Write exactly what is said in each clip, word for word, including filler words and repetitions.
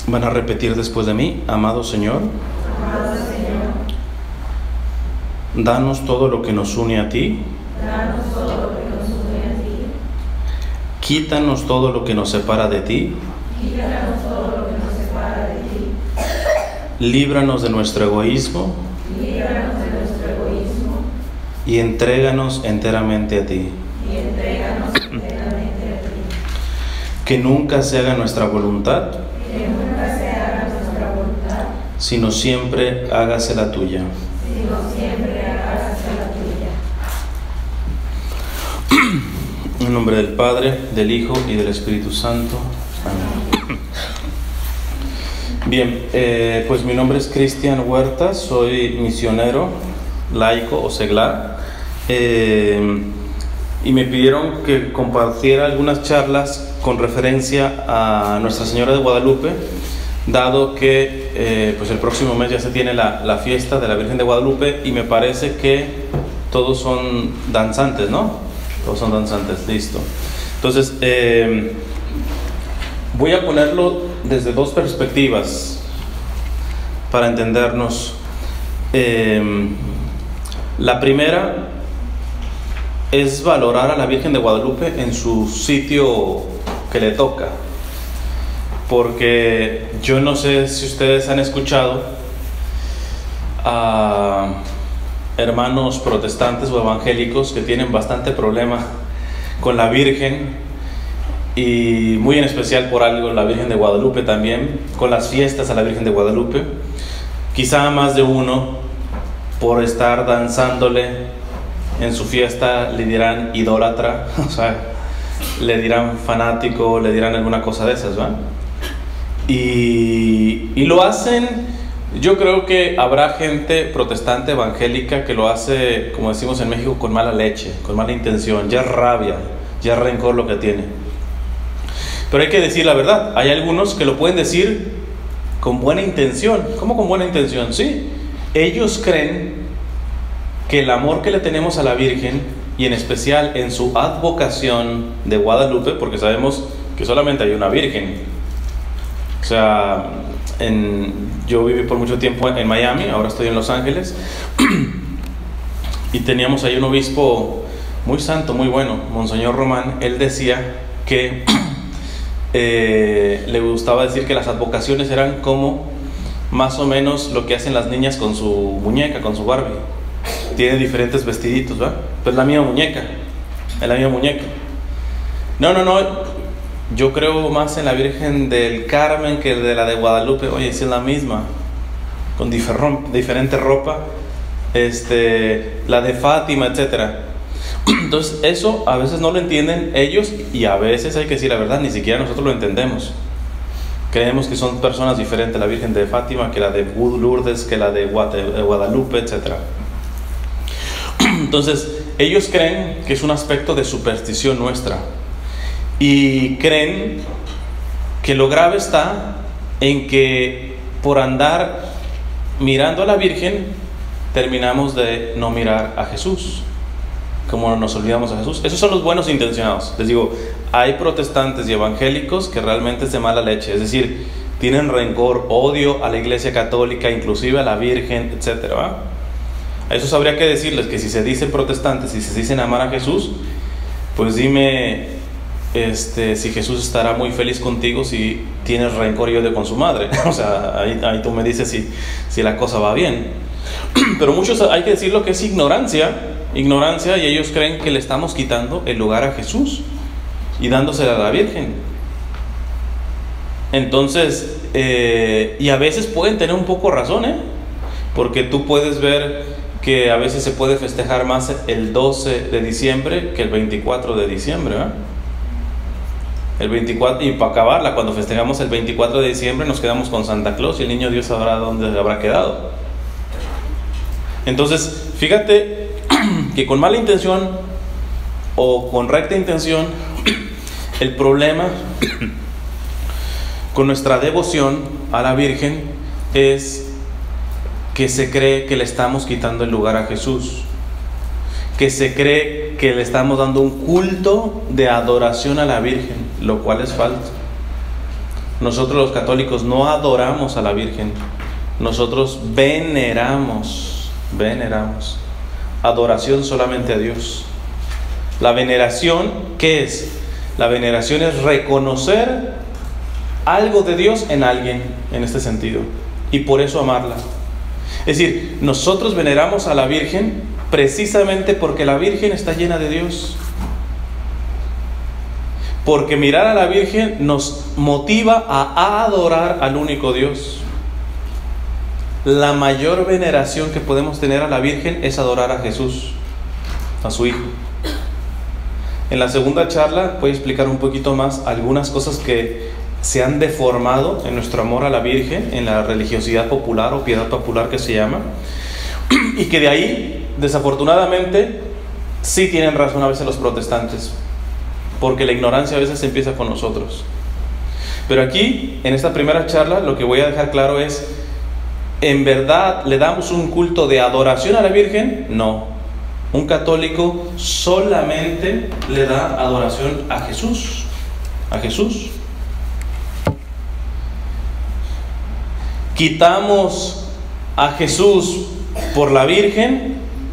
Van a repetir después de mí: amado Señor, Amado Señor, danos todo lo que nos une a ti, danos todo lo que nos une a ti, quítanos todo lo que nos separa de ti, quítanos todo lo que nos separa de ti, líbranos de nuestro egoísmo líbranos de nuestro egoísmo y entréganos enteramente a ti. y entréganos enteramente a ti. Que nunca se haga nuestra voluntad, Que nunca se haga nuestra voluntad, sino siempre hágase la tuya. sino siempre hágase la tuya. En nombre del Padre, del Hijo y del Espíritu Santo. Amén. Bien, eh, pues mi nombre es Cristian Huerta, soy misionero, laico o seglar, eh, y me pidieron que compartiera algunas charlas con referencia a Nuestra Señora de Guadalupe, dado que eh, pues el próximo mes ya se tiene la, la fiesta de la Virgen de Guadalupe, y me parece que todos son danzantes, ¿no? Todos son danzantes, listo. Entonces, eh, voy a ponerlo desde dos perspectivas para entendernos. Eh, la primera es valorar a la Virgen de Guadalupe en su sitio que le toca, porque yo no sé si ustedes han escuchado a hermanos protestantes o evangélicos que tienen bastante problema con la Virgen, y muy en especial por algo la Virgen de Guadalupe también, con las fiestas a la Virgen de Guadalupe. Quizá más de uno, por estar danzándole en su fiesta, le dirán idólatra, o sea, le dirán fanático, le dirán alguna cosa de esas, ¿va? Y, y lo hacen. Yo creo que habrá gente protestante evangélica que lo hace, como decimos en México, con mala leche, con mala intención, ya es rabia, ya es rencor lo que tiene. Pero hay que decir la verdad, hay algunos que lo pueden decir con buena intención. ¿Cómo con buena intención? Sí, ellos creen que el amor que le tenemos a la Virgen, y en especial en su advocación de Guadalupe, porque sabemos que solamente hay una Virgen. O sea, en, yo viví por mucho tiempo en Miami, ahora estoy en Los Ángeles, y teníamos ahí un obispo muy santo, muy bueno, Monseñor Román. Él decía que eh, le gustaba decir que las advocaciones eran como más o menos lo que hacen las niñas con su muñeca, con su Barbie. Tiene diferentes vestiditos, ¿va? Pues la mía muñeca, es la mía muñeca. No, no, no, yo creo más en la Virgen del Carmen que de la de Guadalupe. Oye, si es la misma, con diferente ropa, este, la de Fátima, etcétera. Entonces eso a veces no lo entienden ellos, y a veces, hay que decir la verdad, ni siquiera nosotros lo entendemos. Creemos que son personas diferentes, la Virgen de Fátima que la de Lourdes, que la de Guadalupe, etcétera. Entonces ellos creen que es un aspecto de superstición nuestra, y creen que lo grave está en que por andar mirando a la Virgen terminamos de no mirar a Jesús, como nos olvidamos a Jesús. Esos son los buenos intencionados. Les digo, hay protestantes y evangélicos que realmente es de mala leche, es decir, tienen rencor, odio a la Iglesia Católica, inclusive a la Virgen, etcétera, ¿va? A esos habría que decirles que si se dicen protestantes y si se dicen amar a Jesús, pues dime, este, si Jesús estará muy feliz contigo si tienes rencor y odio con su madre. O sea, ahí, ahí tú me dices si, si la cosa va bien. Pero muchos, hay que decirlo, que es ignorancia, ignorancia, y ellos creen que le estamos quitando el lugar a Jesús y dándosela a la Virgen. Entonces, eh, y a veces pueden tener un poco razón, ¿eh? Porque tú puedes ver que a veces se puede festejar más el doce de diciembre que el veinticuatro de diciembre, ¿eh? El veinticuatro, y para acabarla, cuando festejamos el veinticuatro de diciembre nos quedamos con Santa Claus, y el niño Dios sabrá dónde habrá quedado. Entonces, fíjate que con mala intención o con recta intención, el problema con nuestra devoción a la Virgen es que se cree que le estamos quitando el lugar a Jesús, que se cree que le estamos dando un culto de adoración a la Virgen, lo cual es falso. Nosotros los católicos no adoramos a la Virgen, nosotros veneramos, veneramos. Adoración solamente a Dios. La veneración, ¿qué es? La veneración es reconocer algo de Dios en alguien, en este sentido, y por eso amarla. Es decir, nosotros veneramos a la Virgen precisamente porque la Virgen está llena de Dios. Porque mirar a la Virgen nos motiva a adorar al único Dios. La mayor veneración que podemos tener a la Virgen es adorar a Jesús, a su Hijo. En la segunda charla voy a explicar un poquito más algunas cosas que se han deformado en nuestro amor a la Virgen, en la religiosidad popular o piedad popular que se llama, y que de ahí, desafortunadamente, sí tienen razón a veces los protestantes, porque la ignorancia a veces empieza con nosotros. Pero aquí, en esta primera charla, lo que voy a dejar claro es: ¿en verdad le damos un culto de adoración a la Virgen? No. Un católico solamente le da adoración a Jesús. A Jesús. ¿Quitamos a Jesús por la Virgen?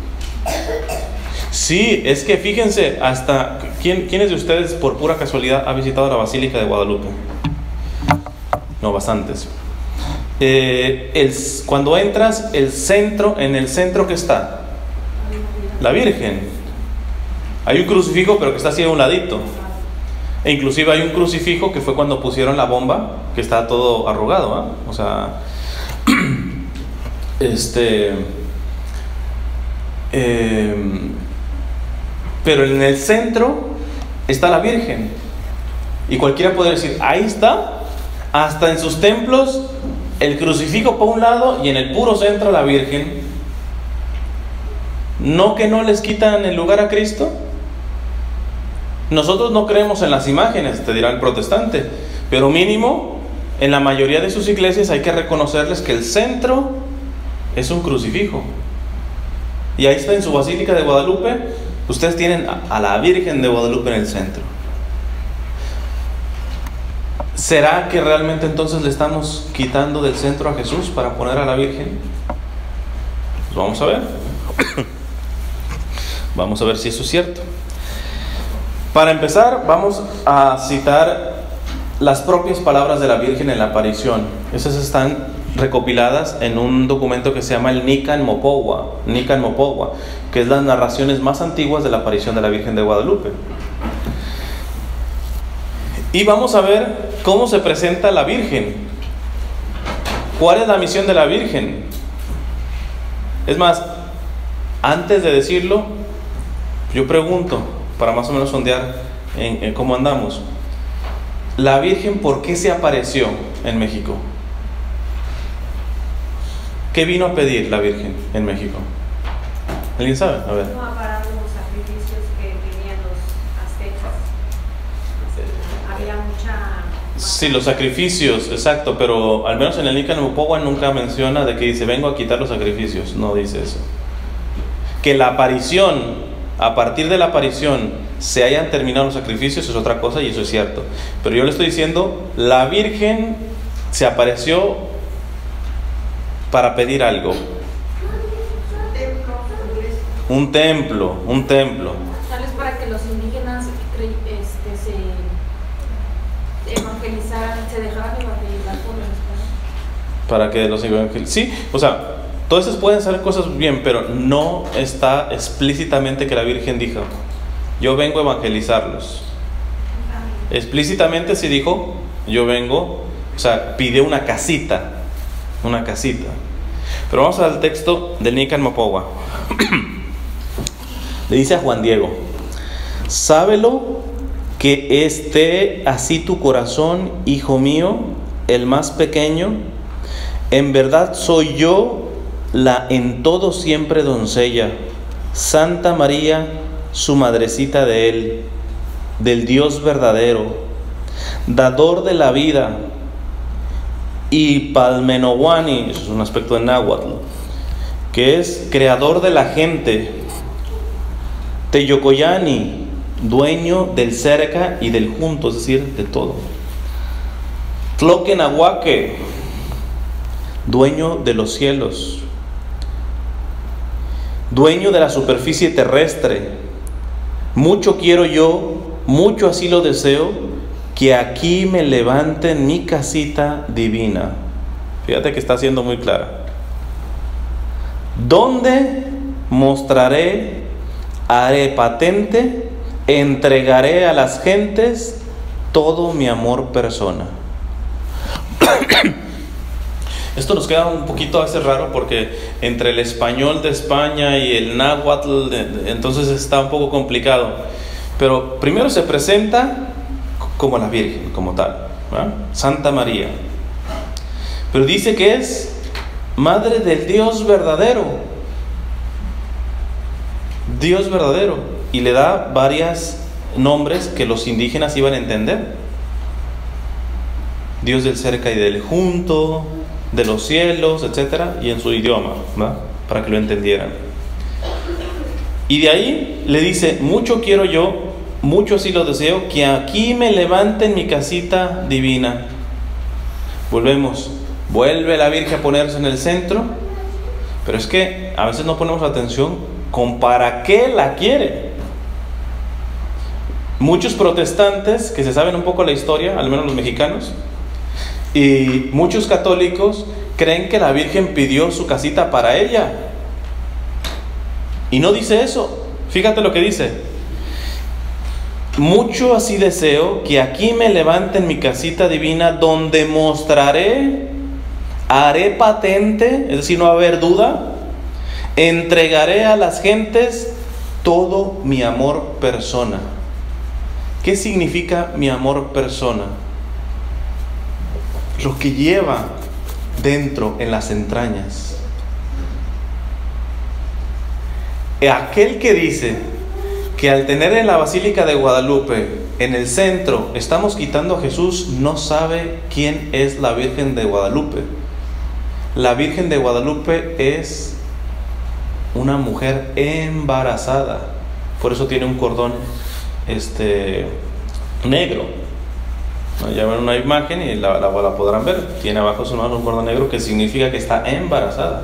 Sí, es que fíjense, hasta ¿quién, ¿quiénes de ustedes por pura casualidad ha visitado la Basílica de Guadalupe? No, bastantes. Eh, el, cuando entras, el centro, en el centro, ¿qué está? La Virgen. Hay un crucifijo, pero que está así a un ladito. E inclusive hay un crucifijo que fue cuando pusieron la bomba, que está todo arrugado, ¿eh? O sea, este, eh, pero en el centro está la Virgen. Y cualquiera puede decir, ahí está. Hasta en sus templos, el crucifijo por un lado y en el puro centro la Virgen. ¿No que no les quitan el lugar a Cristo? Nosotros no creemos en las imágenes, te dirá el protestante, pero mínimo en la mayoría de sus iglesias hay que reconocerles que el centro es un crucifijo. Y ahí está en su Basílica de Guadalupe, ustedes tienen a la Virgen de Guadalupe en el centro. ¿Será que realmente entonces le estamos quitando del centro a Jesús para poner a la Virgen? Pues vamos a ver. Vamos a ver si eso es cierto. Para empezar, vamos a citar las propias palabras de la Virgen en la aparición. Esas están recopiladas en un documento que se llama el Nican Mopohua, Nican Mopohua, que es las narraciones más antiguas de la aparición de la Virgen de Guadalupe. Y vamos a ver cómo se presenta la Virgen. ¿Cuál es la misión de la Virgen? Es más, antes de decirlo, yo pregunto, para más o menos sondear en, en cómo andamos. La Virgen, ¿por qué se apareció en México? ¿Qué vino a pedir la Virgen en México? ¿Alguien sabe? A ver. No a parar los sacrificios que tenían los aztecas. Había mucha... Sí, los sacrificios, exacto, pero al menos en el Nican Mopohua nunca menciona de que dice, vengo a quitar los sacrificios. No dice eso. Que la aparición, a partir de la aparición, se hayan terminado los sacrificios es otra cosa y eso es cierto. Pero yo le estoy diciendo, la Virgen se apareció para pedir algo. Un templo, un templo. Tal vez para que los indígenas este, se evangelizaran, se dejaran evangelizar por los hispanos. Para que los evangelizaran. Sí, o sea, todas esas pueden ser cosas bien, pero no está explícitamente que la Virgen dijo, yo vengo a evangelizarlos. Explícitamente sí dijo, yo vengo, o sea, pidió una casita, una casita. Pero vamos al texto del Nican Mopohua. Le dice a Juan Diego, sábelo que esté así tu corazón, hijo mío, el más pequeño. En verdad soy yo la en todo siempre doncella, Santa María, su madrecita de él, del Dios verdadero, dador de la vida, y Palmenohuani, eso es un aspecto de náhuatl, que es creador de la gente, Teyocoyani, dueño del cerca y del junto, es decir, de todo. Tloquenahuaque, dueño de los cielos, dueño de la superficie terrestre. Mucho quiero yo, mucho así lo deseo, que aquí me levanten mi casita divina. Fíjate que está siendo muy clara. Donde mostraré, haré patente, entregaré a las gentes todo mi amor persona. Esto nos queda un poquito a veces raro porque entre el español de España y el náhuatl, entonces está un poco complicado. Pero primero se presenta como la Virgen, como tal, ¿verdad? Santa María. Pero dice que es Madre del Dios verdadero. Dios verdadero. Y le da varios nombres que los indígenas iban a entender. Dios del cerca y del junto, de los cielos, etcétera, y en su idioma, ¿verdad? Para que lo entendieran. Y de ahí le dice: mucho quiero yo, mucho así lo deseo, que aquí me levanten mi casita divina. Volvemos, vuelve la Virgen a ponerse en el centro, pero es que a veces no ponemos atención con para qué la quiere. Muchos protestantes que se saben un poco la historia, al menos los mexicanos, y muchos católicos creen que la Virgen pidió su casita para ella. Y no dice eso. Fíjate lo que dice: mucho así deseo que aquí me levanten mi casita divina, donde mostraré, haré patente, es decir, no va a haber duda, entregaré a las gentes todo mi amor persona. ¿Qué significa mi amor persona? Lo que lleva dentro, en las entrañas. Aquel que dice que al tener en la Basílica de Guadalupe, en el centro, estamos quitando a Jesús, no sabe quién es la Virgen de Guadalupe. La Virgen de Guadalupe es una mujer embarazada. Por eso tiene un cordón este, negro. Ya ven una imagen y la, la, la podrán ver. Tiene abajo su mano un cordón negro que significa que está embarazada.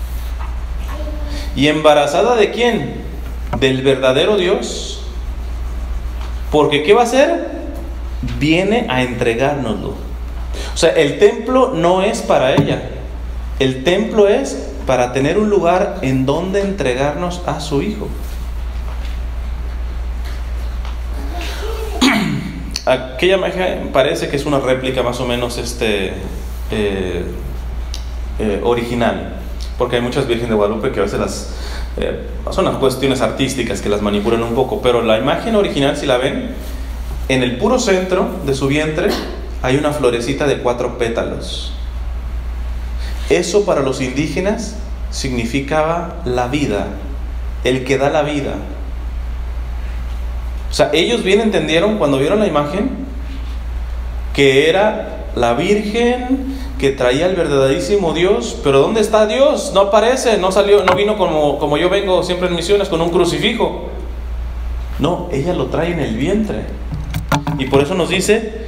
¿Y embarazada de quién? Del verdadero Dios. Porque ¿qué va a hacer? Viene a entregárnoslo. O sea, el templo no es para ella. El templo es para tener un lugar en donde entregarnos a su Hijo. Aquella imagen parece que es una réplica más o menos este, eh, eh, original, porque hay muchas Virgen de Guadalupe que a veces las eh, son las cuestiones artísticas que las manipulan un poco, pero la imagen original, si la ven, en el puro centro de su vientre hay una florecita de cuatro pétalos. Eso para los indígenas significaba la vida, el que da la vida. O sea, ellos bien entendieron cuando vieron la imagen que era la Virgen que traía el verdaderísimo Dios. Pero ¿dónde está Dios? No aparece, no salió, no vino como, como yo vengo siempre en misiones con un crucifijo. No, ella lo trae en el vientre. Y por eso nos dice: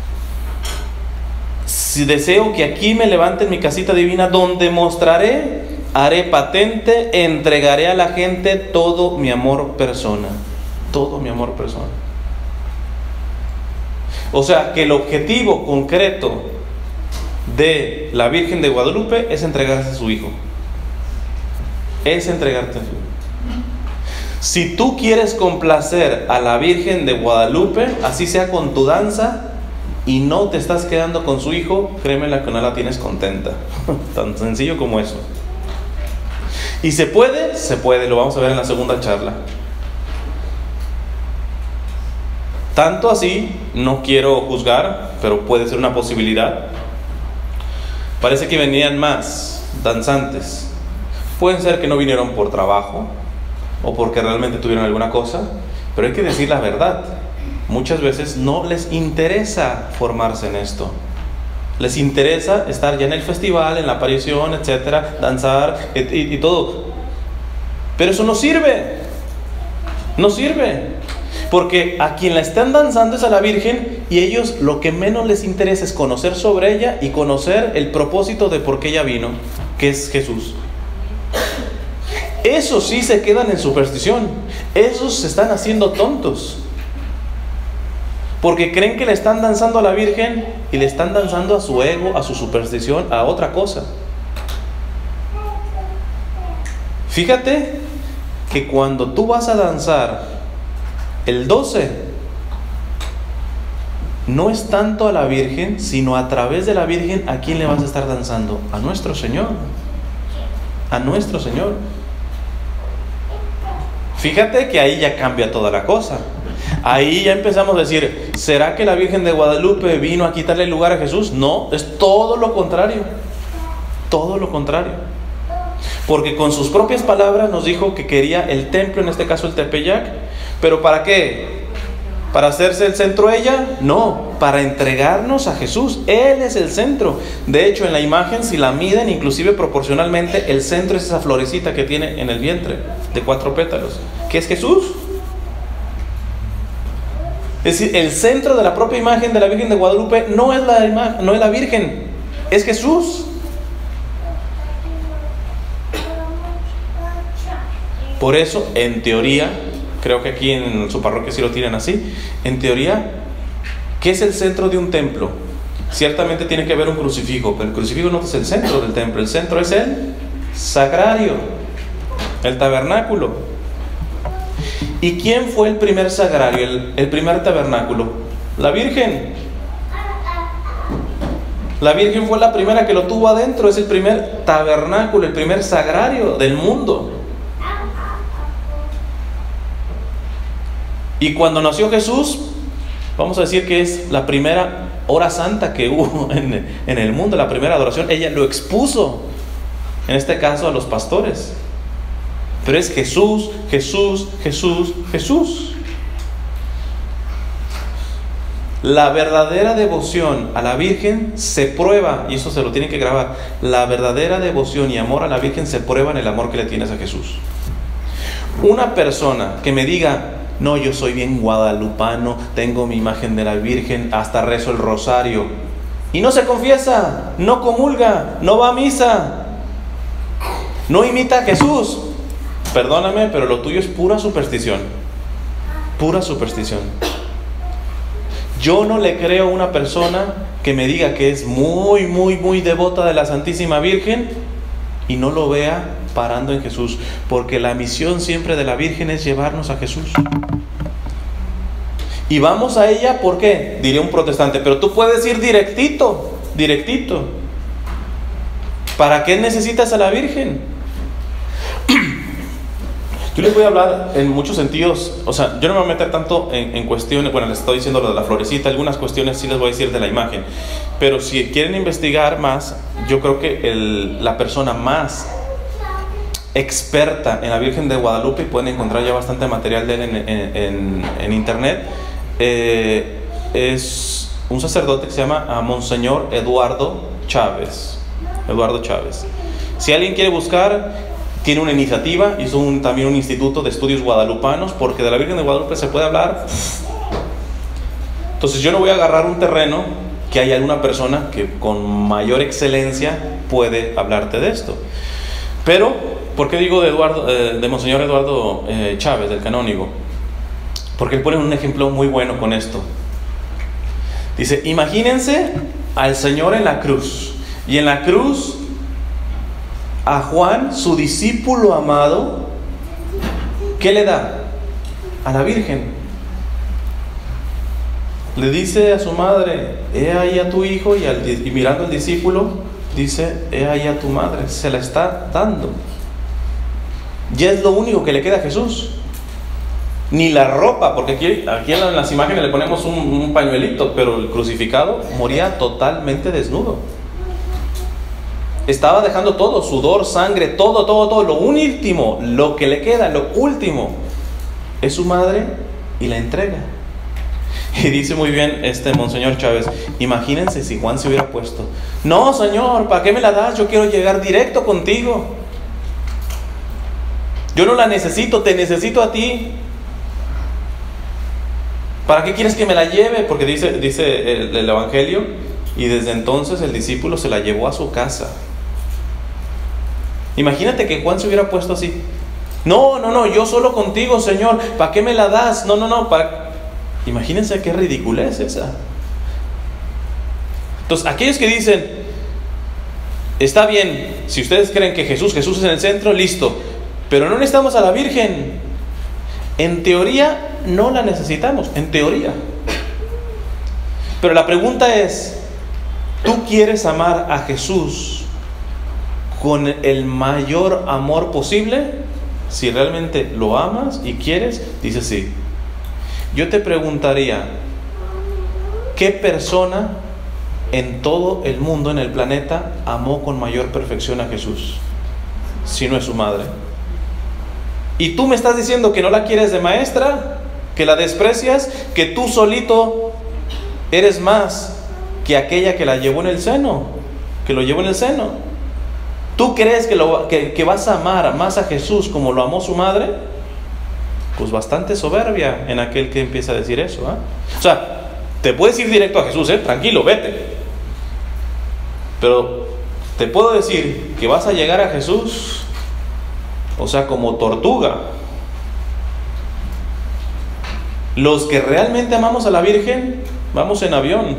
si deseo que aquí me levanten mi casita divina, donde mostraré, haré patente, entregaré a la gente todo mi amor persona. Todo mi amor persona. O sea, que el objetivo concreto de la Virgen de Guadalupe es entregarse a su Hijo. Es entregarte a su Hijo. Si tú quieres complacer a la Virgen de Guadalupe, así sea con tu danza, y no te estás quedando con su Hijo, créeme la que no la tienes contenta. Tan sencillo como eso. Y se puede, se puede, lo vamos a ver en la segunda charla. Tanto así, no quiero juzgar, pero puede ser una posibilidad. Parece que venían más danzantes. Pueden ser que no vinieron por trabajo o porque realmente tuvieron alguna cosa, pero hay que decir la verdad. Muchas veces no les interesa formarse en esto. Les interesa estar ya en el festival, en la aparición, etcétera, danzar y, y, y todo. Pero eso no sirve. No sirve. Porque a quien la están danzando es a la Virgen y ellos lo que menos les interesa es conocer sobre ella y conocer el propósito de por qué ella vino, que es Jesús. Esos sí se quedan en superstición, esos se están haciendo tontos, porque creen que le están danzando a la Virgen y le están danzando a su ego, a su superstición, a otra cosa. Fíjate que cuando tú vas a danzar el doce, no es tanto a la Virgen, sino a través de la Virgen, ¿a quién le vas a estar danzando? A nuestro Señor. A nuestro Señor. Fíjate que ahí ya cambia toda la cosa. Ahí ya empezamos a decir, ¿será que la Virgen de Guadalupe vino a quitarle el lugar a Jesús? No, es todo lo contrario. Todo lo contrario. Porque con sus propias palabras nos dijo que quería el templo, en este caso el Tepeyac. ¿Pero para qué? ¿Para hacerse el centro ella? No, para entregarnos a Jesús. Él es el centro. De hecho, en la imagen, si la miden, inclusive proporcionalmente, el centro es esa florecita que tiene en el vientre, de cuatro pétalos, que es Jesús. Es decir, el centro de la propia imagen de la Virgen de Guadalupe no es la, ima- no es la Virgen, es Jesús. Por eso, en teoría, creo que aquí en su parroquia sí lo tienen así, en teoría, ¿qué es el centro de un templo? Ciertamente tiene que haber un crucifijo, pero el crucifijo no es el centro del templo, el centro es el sagrario, el tabernáculo. ¿Y quién fue el primer sagrario, el, el primer tabernáculo? La Virgen. La Virgen fue la primera que lo tuvo adentro, es el primer tabernáculo, el primer sagrario del mundo. Y cuando nació Jesús, vamos a decir que es la primera hora santa que hubo en, en el mundo, la primera adoración. Ella lo expuso, en este caso a los pastores. Pero es Jesús, Jesús, Jesús, Jesús. La verdadera devoción a la Virgen se prueba, y eso se lo tienen que grabar. La verdadera devoción y amor a la Virgen se prueba en el amor que le tienes a Jesús. Una persona que me diga, no, yo soy bien guadalupano, tengo mi imagen de la Virgen, hasta rezo el rosario, y no se confiesa, no comulga, no va a misa, no imita a Jesús, perdóname, pero lo tuyo es pura superstición. Pura superstición. Yo no le creo a una persona que me diga que es muy, muy, muy devota de la Santísima Virgen y no lo vea parando en Jesús, porque la misión siempre de la Virgen es llevarnos a Jesús. Y vamos a ella, ¿por qué? Diría un protestante, pero tú puedes ir directito, directito. ¿Para qué necesitas a la Virgen? Yo les voy a hablar en muchos sentidos, o sea, yo no me voy a meter tanto en, en cuestiones, bueno, les estoy diciendo lo de la florecita, algunas cuestiones sí les voy a decir de la imagen, pero si quieren investigar más, yo creo que el, la persona más experta en la Virgen de Guadalupe, y pueden encontrar ya bastante material de él en, en, en, en internet, eh, es un sacerdote que se llama a Monseñor Eduardo Chávez. Eduardo Chávez. Si alguien quiere buscar, tiene una iniciativa, hizo un, también un instituto de estudios guadalupanos, porque de la Virgen de Guadalupe se puede hablar. Entonces yo no voy a agarrar un terreno que haya alguna persona que con mayor excelencia puede hablarte de esto. Pero, ¿por qué digo de, Eduardo, eh, de Monseñor Eduardo eh, Chávez, del canónigo? Porque él pone un ejemplo muy bueno con esto. Dice, imagínense al Señor en la cruz, y en la cruz a Juan, su discípulo amado, ¿qué le da? A la Virgen. Le dice a su madre, he ahí a tu hijo, y, al, y mirando al discípulo, dice, he ahí a tu madre. Se la está dando. Ya es lo único que le queda a Jesús. Ni la ropa, porque aquí, aquí en las imágenes le ponemos un, un pañuelito, pero el crucificado moría totalmente desnudo. Estaba dejando todo, sudor, sangre, todo, todo, todo. Lo último, lo que le queda, lo último, es su madre, y la entrega. Y dice muy bien este Monseñor Chávez, imagínense si Juan se hubiera puesto, no, Señor, ¿para qué me la das? Yo quiero llegar directo contigo. Yo no la necesito, te necesito a ti. ¿Para qué quieres que me la lleve? Porque dice, dice el, el Evangelio, y desde entonces el discípulo se la llevó a su casa. Imagínate que Juan se hubiera puesto así. No, no, no, yo solo contigo, Señor. ¿Para qué me la das? No, no, no. Para... Imagínense qué ridiculez esa. Entonces, aquellos que dicen, está bien, si ustedes creen que Jesús, Jesús es en el centro, listo. Pero no necesitamos a la Virgen. En teoría, no la necesitamos. En teoría. Pero la pregunta es, ¿tú quieres amar a Jesús con el mayor amor posible? Si realmente lo amas y quieres, dices sí. Yo te preguntaría, ¿qué persona en todo el mundo, en el planeta, amó con mayor perfección a Jesús? Si no es su madre. Y tú me estás diciendo que no la quieres de maestra, que la desprecias, que tú solito eres más que aquella que la llevó en el seno, que lo llevó en el seno. ¿Tú crees que, lo, que, que vas a amar más a Jesús como lo amó su madre? Pues bastante soberbia en aquel que empieza a decir eso, ¿eh? O sea, te puedes ir directo a Jesús, ¿eh? Tranquilo, vete. Pero te puedo decir que vas a llegar a Jesús, o sea, como tortuga. Los que realmente amamos a la Virgen, vamos en avión.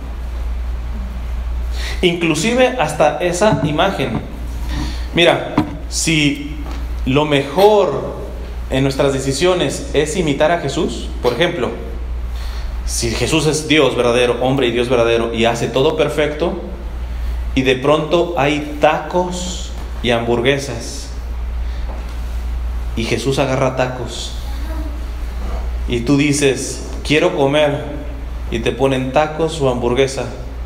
Inclusive hasta esa imagen. Mira, si lo mejor en nuestras decisiones es imitar a Jesús, por ejemplo, si Jesús es Dios verdadero, hombre y Dios verdadero, y hace todo perfecto, y de pronto hay tacos y hamburguesas, y Jesús agarra tacos, y tú dices, quiero comer, y te ponen tacos o hamburguesa,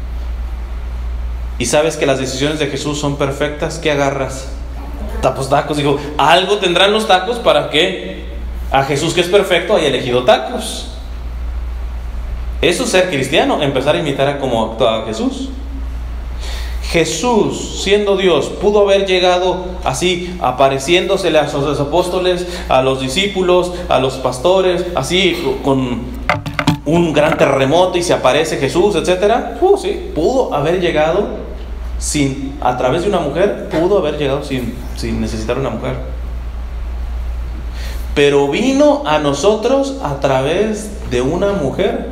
y sabes que las decisiones de Jesús son perfectas, ¿qué agarras? Tacos, tacos. Digo, algo tendrán los tacos para que a Jesús, que es perfecto, haya elegido tacos. Eso es ser cristiano, empezar a imitar a cómo actuaba Jesús. Jesús, siendo Dios, pudo haber llegado así, apareciéndosele a sus apóstoles, a los discípulos, a los pastores, así con un gran terremoto y se aparece Jesús, etcétera. Uh, sí, pudo haber llegado sin, a través de una mujer, pudo haber llegado sin, sin necesitar una mujer. Pero vino a nosotros a través de una mujer.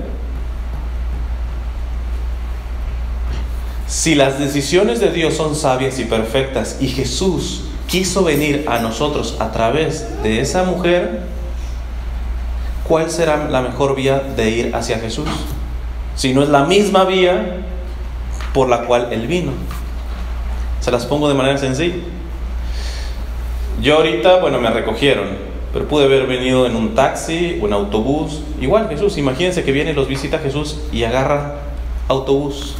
Si las decisiones de Dios son sabias y perfectas y Jesús quiso venir a nosotros a través de esa mujer, ¿cuál será la mejor vía de ir hacia Jesús? Si no es la misma vía por la cual Él vino. Se las pongo de manera sencilla. Yo ahorita, bueno, me recogieron, pero pude haber venido en un taxi o en autobús. Igual Jesús, imagínense que viene y los visita Jesús y agarra autobús.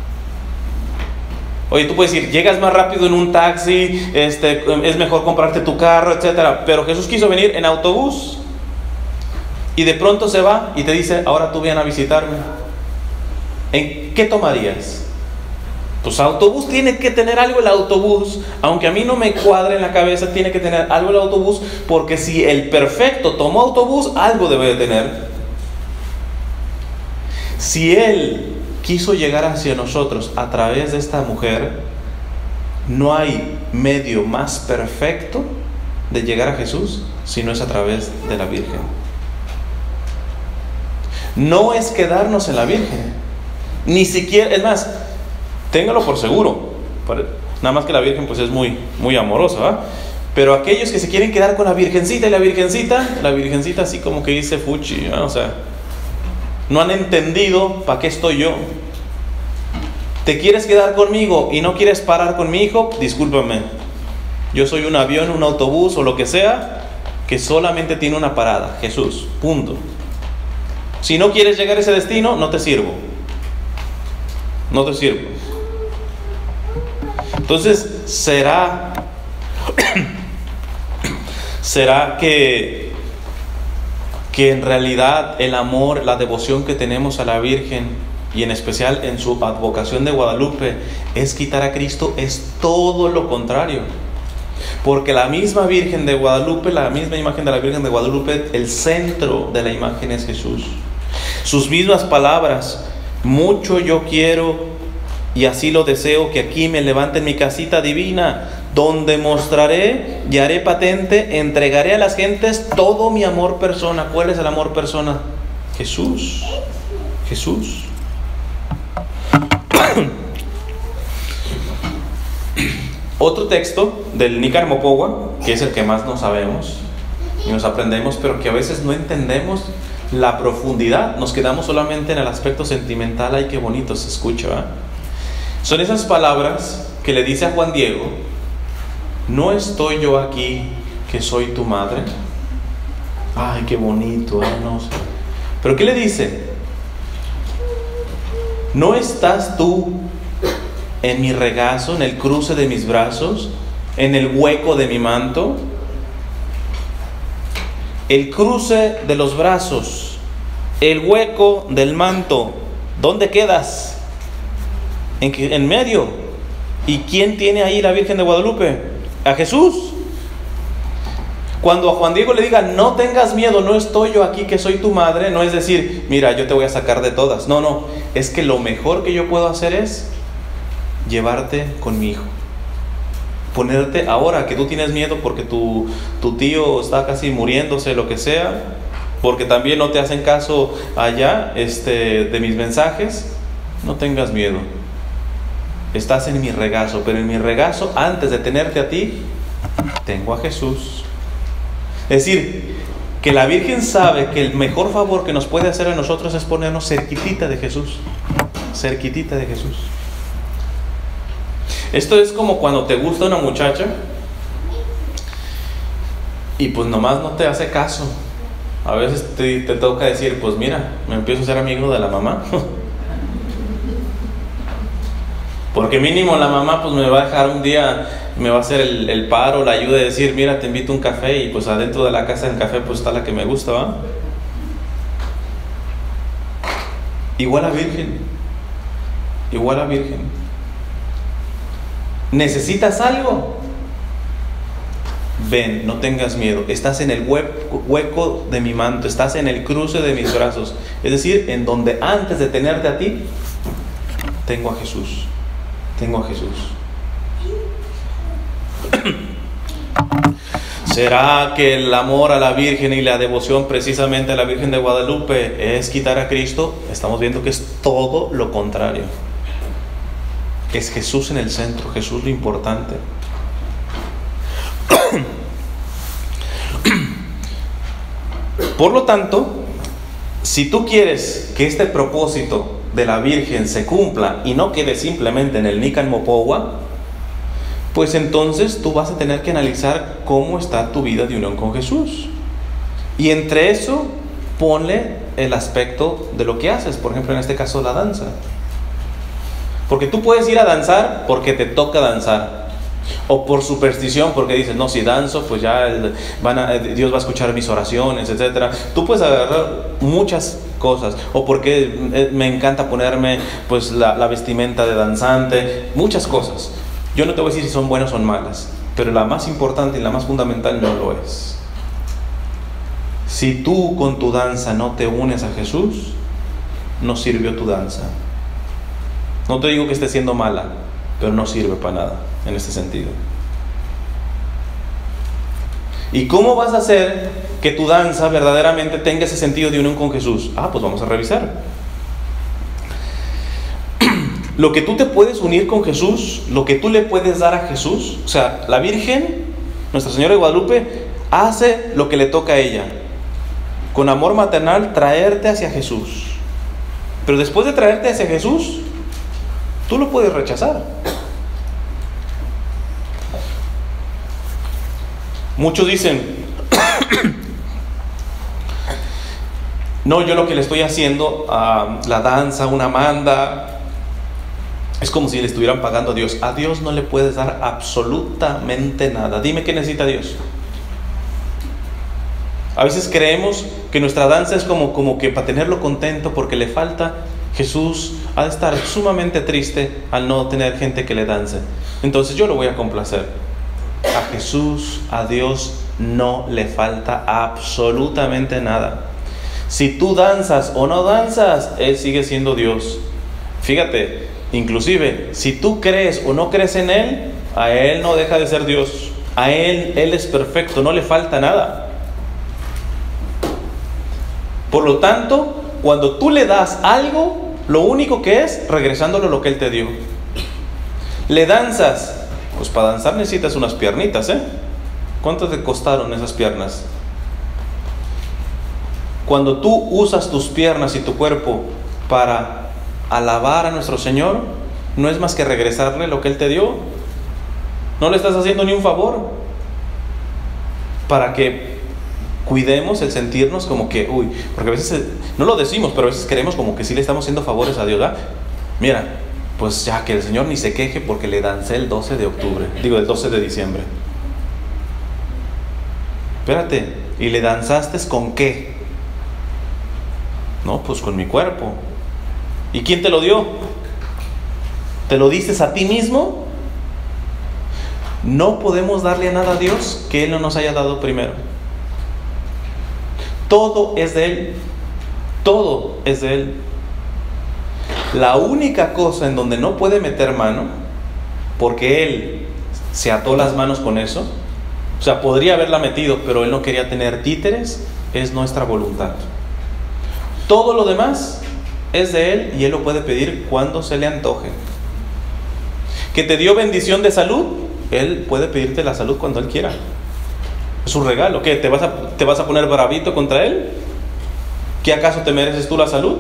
Oye, tú puedes decir, llegas más rápido en un taxi, este, es mejor comprarte tu carro, etcétera. Pero Jesús quiso venir en autobús. Y de pronto se va y te dice, ahora tú ven a visitarme. ¿En qué tomarías? Pues autobús, tiene que tener algo el autobús. Aunque a mí no me cuadre en la cabeza, tiene que tener algo el autobús. Porque si el perfecto tomó autobús, algo debe de tener. Si Él quiso llegar hacia nosotros a través de esta mujer, no hay medio más perfecto de llegar a Jesús si no es a través de la Virgen. No es quedarnos en la Virgen, ni siquiera, es más, téngalo por seguro, nada más que la Virgen pues es muy, muy amorosa, ¿verdad? Pero aquellos que se quieren quedar con la Virgencita y la Virgencita, la Virgencita así como que dice fuchi, ¿no? O sea, no han entendido para qué estoy yo. ¿Te quieres quedar conmigo y no quieres parar con mi hijo? Discúlpame, yo soy un avión, un autobús o lo que sea que solamente tiene una parada, Jesús, punto. Si no quieres llegar a ese destino, no te sirvo. No te sirvo. Entonces, ¿será será que que en realidad el amor, la devoción que tenemos a la Virgen, y en especial en su advocación de Guadalupe, es quitar a Cristo? Es todo lo contrario. Porque la misma Virgen de Guadalupe, la misma imagen de la Virgen de Guadalupe, el centro de la imagen es Jesús. Sus mismas palabras: mucho yo quiero y así lo deseo que aquí me levanten mi casita divina, donde mostraré y haré patente, entregaré a las gentes todo mi amor persona. ¿Cuál es el amor persona? Jesús. Jesús. Otro texto del Nican Mopogua, que es el que más nos sabemos y nos aprendemos, pero que a veces no entendemos la profundidad, nos quedamos solamente en el aspecto sentimental. Ay, qué bonito se escucha, ¿verdad? Son esas palabras que le dice a Juan Diego: ¿no estoy yo aquí que soy tu madre? Ay, qué bonito, ¿eh? No sé. ¿Pero qué le dice? ¿No estás tú en mi regazo, en el cruce de mis brazos, en el hueco de mi manto? El cruce de los brazos, el hueco del manto, ¿dónde quedas? En, en medio. ¿Y quién tiene ahí la Virgen de Guadalupe? A Jesús. Cuando a Juan Diego le diga: no tengas miedo, no estoy yo aquí que soy tu madre, no es decir, mira, yo te voy a sacar de todas. No, no, es que lo mejor que yo puedo hacer es llevarte con mi hijo. Ponerte, ahora que tú tienes miedo porque tu, tu tío está casi muriéndose, lo que sea, porque también no te hacen caso allá este, de mis mensajes, no tengas miedo. Estás en mi regazo, pero en mi regazo, antes de tenerte a ti, tengo a Jesús. Es decir, que la Virgen sabe que el mejor favor que nos puede hacer a nosotros es ponernos cerquitita de Jesús. Cerquitita de Jesús. Esto es como cuando te gusta una muchacha y pues nomás no te hace caso. A veces te, te toca decir: pues mira, me empiezo a ser amigo de la mamá. Porque mínimo la mamá pues me va a dejar un día, me va a hacer el, el paro, la ayuda de decir: mira, te invito a un café, y pues adentro de la casa del café pues está la que me gusta, ¿va? Igual a Virgen. Igual a Virgen. ¿Necesitas algo? Ven, no tengas miedo. Estás en el hueco, hueco de mi manto, estás en el cruce de mis brazos. Es decir, en donde antes de tenerte a ti, tengo a Jesús. Tengo a Jesús. ¿Será que el amor a la Virgen y la devoción precisamente a la Virgen de Guadalupe es quitar a Cristo? Estamos viendo que es todo lo contrario. Es Jesús en el centro, Jesús lo importante. Por lo tanto, si tú quieres que este propósito de la Virgen se cumpla y no quede simplemente en el Nican Mopogua, pues entonces tú vas a tener que analizar cómo está tu vida de unión con Jesús. Y entre eso, ponle el aspecto de lo que haces. Por ejemplo, en este caso, la danza. Porque tú puedes ir a danzar porque te toca danzar, o por superstición, porque dices: no, si danzo pues ya van a, Dios va a escuchar mis oraciones, etcétera. Tú puedes agarrar muchas cosas, o porque me encanta ponerme pues la, la vestimenta de danzante, muchas cosas. Yo no te voy a decir si son buenas o son malas, pero la más importante y la más fundamental no lo es. Si tú con tu danza no te unes a Jesús, no sirvió tu danza. No te digo que esté siendo mala, pero no sirve para nada en este sentido. ¿Y cómo vas a hacer que tu danza verdaderamente tenga ese sentido de unión con Jesús? Ah, pues vamos a revisar. Lo que tú te puedes unir con Jesús, lo que tú le puedes dar a Jesús, o sea, la Virgen, Nuestra Señora de Guadalupe, hace lo que le toca a ella. Con amor maternal, traerte hacia Jesús. Pero después de traerte hacia Jesús, tú lo puedes rechazar. Muchos dicen: no, yo lo que le estoy haciendo a la danza, una manda, es como si le estuvieran pagando a Dios. A Dios no le puedes dar absolutamente nada. Dime qué necesita Dios. A veces creemos que nuestra danza es como, como que para tenerlo contento porque le falta. Jesús ha de estar sumamente triste al no tener gente que le dance. Entonces yo lo voy a complacer. A Jesús, a Dios, no le falta absolutamente nada. Si tú danzas o no danzas, Él sigue siendo Dios. Fíjate, inclusive, si tú crees o no crees en Él, a Él no deja de ser Dios. A Él, Él es perfecto, no le falta nada. Por lo tanto, cuando tú le das algo, lo único que es regresándole lo que Él te dio. Le danzas, pues para danzar necesitas unas piernitas, ¿eh? ¿Cuánto te costaron esas piernas? Cuando tú usas tus piernas y tu cuerpo para alabar a nuestro Señor, no es más que regresarle lo que Él te dio. No le estás haciendo ni un favor. Para que cuidemos el sentirnos como que, uy, porque a veces no lo decimos, pero a veces creemos como que sí le estamos haciendo favores a Dios, ¿verdad? Mira, pues ya que el Señor ni se queje porque le dancé el doce de octubre, digo el doce de diciembre. Espérate, ¿y le danzaste con qué? No, pues con mi cuerpo. ¿Y quién te lo dio? ¿Te lo dices a ti mismo? No podemos darle a nada a Dios que Él no nos haya dado primero. Todo es de Él. Todo es de Él. La única cosa en donde no puede meter mano, porque Él se ató las manos con eso, o sea, podría haberla metido, pero Él no quería tener títeres, es nuestra voluntad. Todo lo demás es de Él y Él lo puede pedir cuando se le antoje. Que te dio bendición de salud, Él puede pedirte la salud cuando Él quiera. Es su regalo. ¿Qué? ¿Te vas a, te vas a poner bravito contra Él? ¿Qué acaso te mereces tú la salud?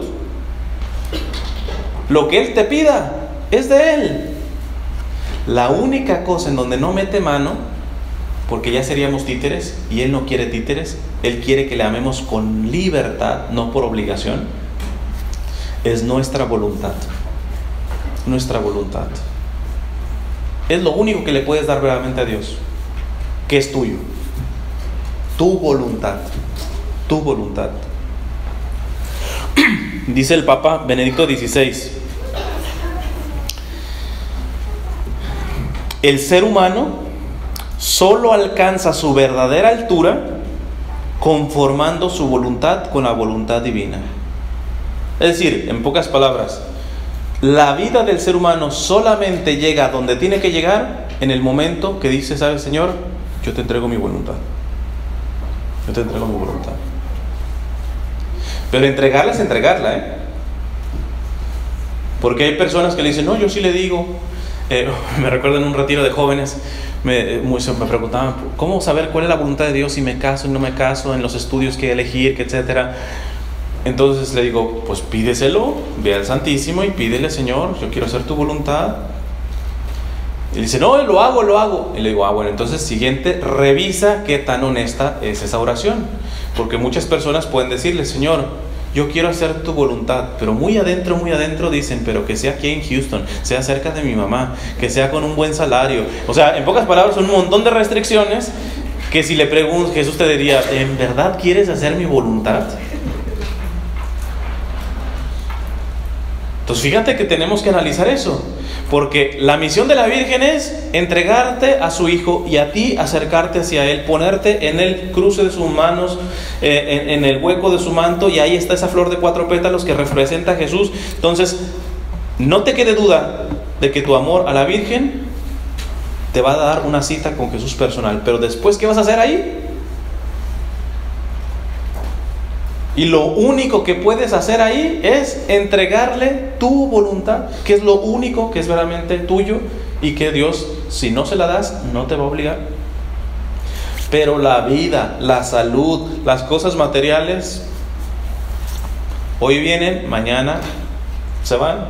Lo que Él te pida es de Él. La única cosa en donde no mete mano, porque ya seríamos títeres y Él no quiere títeres, Él quiere que le amemos con libertad, no por obligación, es nuestra voluntad. Nuestra voluntad. Es lo único que le puedes dar verdaderamente a Dios, que es tuyo. Tu voluntad. Tu voluntad. Dice el Papa Benedicto dieciséis: el ser humano solo alcanza su verdadera altura conformando su voluntad con la voluntad divina. Es decir, en pocas palabras, la vida del ser humano solamente llega a donde tiene que llegar en el momento que dice, ¿sabes, Señor? Yo te entrego mi voluntad. Yo te entrego mi voluntad. Pero entregarla es entregarla, ¿eh? Porque hay personas que le dicen, no, yo sí le digo. Eh, me recuerdo en un retiro de jóvenes, me, muchos me preguntaban, ¿cómo saber cuál es la voluntad de Dios si me caso y no me caso, en los estudios que elegir, que etcétera? Entonces le digo, pues pídeselo, ve al Santísimo y pídele, Señor, yo quiero hacer tu voluntad. Y dice, no, lo hago, lo hago. Y le digo, ah, bueno, entonces siguiente, revisa qué tan honesta es esa oración. Porque muchas personas pueden decirle, Señor, yo quiero hacer tu voluntad, pero muy adentro, muy adentro dicen, pero que sea aquí en Houston, sea cerca de mi mamá, que sea con un buen salario. O sea, en pocas palabras, son un montón de restricciones que si le pregunto, Jesús te diría, ¿en verdad quieres hacer mi voluntad? Entonces fíjate que tenemos que analizar eso, porque la misión de la Virgen es entregarte a su Hijo y a ti acercarte hacia Él, ponerte en el cruce de sus manos, eh, en, en el hueco de su manto, y ahí está esa flor de cuatro pétalos que representa a Jesús. Entonces no te quede duda de que tu amor a la Virgen te va a dar una cita con Jesús personal, pero después, ¿qué vas a hacer ahí? Y lo único que puedes hacer ahí es entregarle tu voluntad, que es lo único que es verdaderamente tuyo y que Dios, si no se la das, no te va a obligar. Pero la vida, la salud, las cosas materiales, hoy vienen, mañana se van.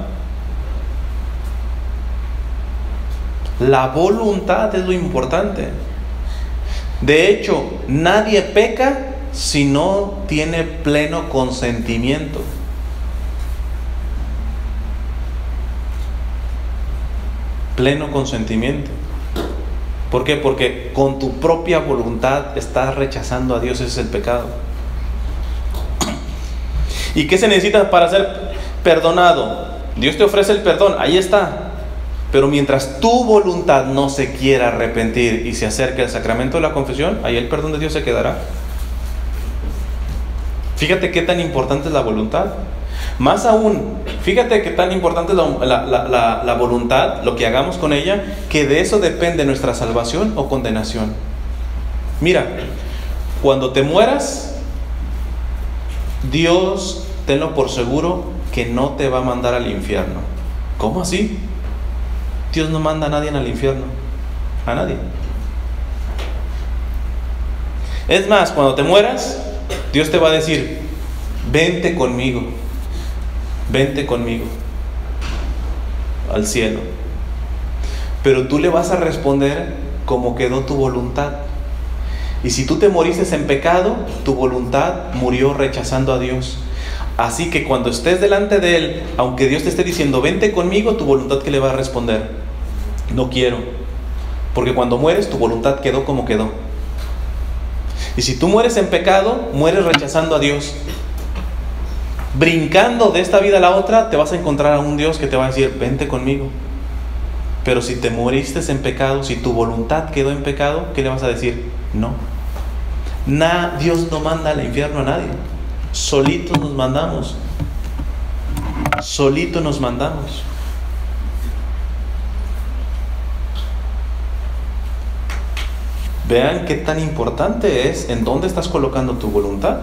La voluntad es lo importante. De hecho, nadie peca si no tiene pleno consentimiento. Pleno consentimiento. ¿Por qué? Porque con tu propia voluntad estás rechazando a Dios, ese es el pecado. ¿Y qué se necesita para ser perdonado? Dios te ofrece el perdón, ahí está. Pero mientras tu voluntad no se quiera arrepentir y se acerque al sacramento de la confesión, ahí el perdón de Dios se quedará. Fíjate qué tan importante es la voluntad. Más aún, fíjate qué tan importante es la, la, la, la, la voluntad, lo que hagamos con ella, que de eso depende nuestra salvación o condenación. Mira, cuando te mueras, Dios, tenlo por seguro, que no te va a mandar al infierno. ¿Cómo así? Dios no manda a nadie al infierno. A nadie. Es más, cuando te mueras, Dios te va a decir: vente conmigo, vente conmigo al cielo. Pero tú le vas a responder como quedó tu voluntad. Y si tú te moriste en pecado, tu voluntad murió rechazando a Dios. Así que cuando estés delante de Él, aunque Dios te esté diciendo vente conmigo, tu voluntad, ¿qué le va a responder? No quiero. Porque cuando mueres, tu voluntad quedó como quedó. Y si tú mueres en pecado, mueres rechazando a Dios. Brincando de esta vida a la otra, te vas a encontrar a un Dios que te va a decir vente conmigo. Pero si te moriste en pecado, si tu voluntad quedó en pecado, ¿qué le vas a decir? No. Na, Dios no manda al infierno a nadie. Solitos nos mandamos. Solitos nos mandamos. Vean qué tan importante es en dónde estás colocando tu voluntad.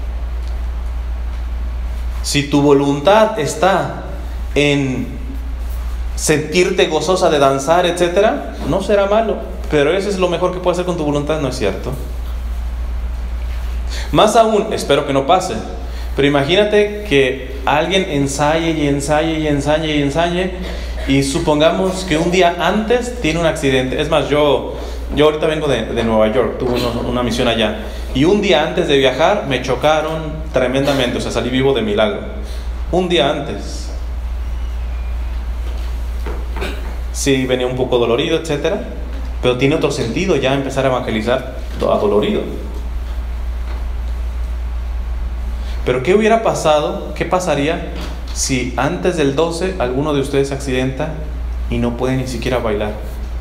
Si tu voluntad está en sentirte gozosa de danzar, etcétera, no será malo, pero eso es lo mejor que puedes hacer con tu voluntad, ¿no es cierto? Más aún, espero que no pase, pero imagínate que alguien ensaye y ensaye y ensaye y ensaye, y supongamos que un día antes tiene un accidente. Es más, yo, yo ahorita vengo de, de Nueva York, tuve una, una misión allá, y un día antes de viajar me chocaron tremendamente, o sea, salí vivo de milagro. Un día antes. Sí, venía un poco dolorido, etcétera, pero tiene otro sentido ya empezar a evangelizar adolorido. Pero ¿qué hubiera pasado? ¿Qué pasaría si antes del doce alguno de ustedes se accidenta y no puede ni siquiera bailar?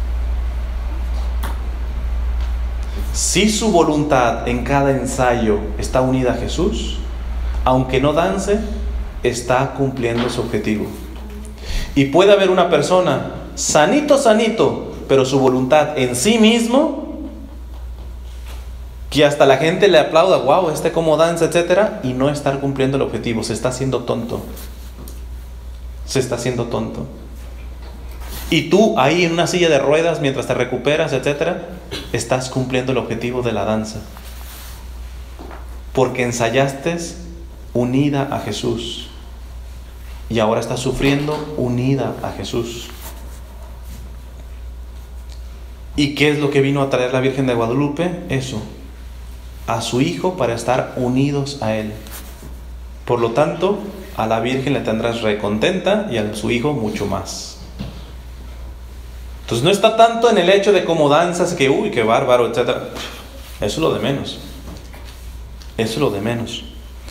Si su voluntad en cada ensayo está unida a Jesús, aunque no dance, está cumpliendo su objetivo. Y puede haber una persona sanito, sanito, pero su voluntad en sí mismo, que hasta la gente le aplauda, wow, este cómo danza, etcétera, y no estar cumpliendo el objetivo. Se está haciendo tonto. Se está haciendo tonto. Y tú ahí en una silla de ruedas mientras te recuperas, etcétera, estás cumpliendo el objetivo de la danza. Porque ensayaste unida a Jesús. Y ahora estás sufriendo unida a Jesús. ¿Y qué es lo que vino a traer la Virgen de Guadalupe? Eso. A su Hijo para estar unidos a Él. Por lo tanto, a la Virgen le tendrás recontenta y a su Hijo mucho más. Entonces no está tanto en el hecho de cómo danzas, que uy, qué bárbaro, etcétera. Eso es lo de menos. Eso es lo de menos.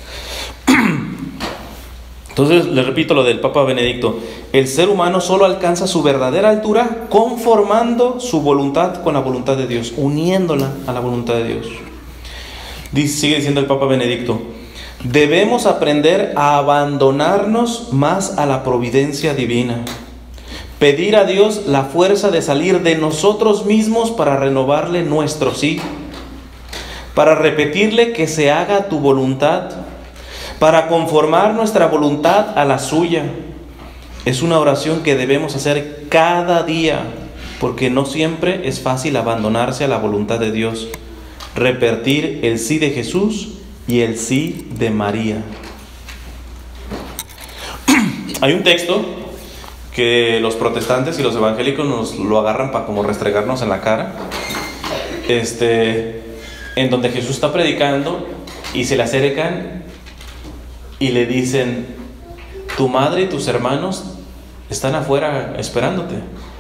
Entonces, le repito lo del Papa Benedicto. El ser humano solo alcanza su verdadera altura conformando su voluntad con la voluntad de Dios, uniéndola a la voluntad de Dios. Dice, sigue diciendo el Papa Benedicto: debemos aprender a abandonarnos más a la providencia divina. Pedir a Dios la fuerza de salir de nosotros mismos para renovarle nuestro sí. Para repetirle que se haga tu voluntad. Para conformar nuestra voluntad a la suya. Es una oración que debemos hacer cada día, porque no siempre es fácil abandonarse a la voluntad de Dios. Repetir el sí de Jesús y el sí de María. Hay un texto que los protestantes y los evangélicos nos lo agarran para como restregarnos en la cara, este, en donde Jesús está predicando y se le acercan y le dicen: tu madre y tus hermanos están afuera esperándote.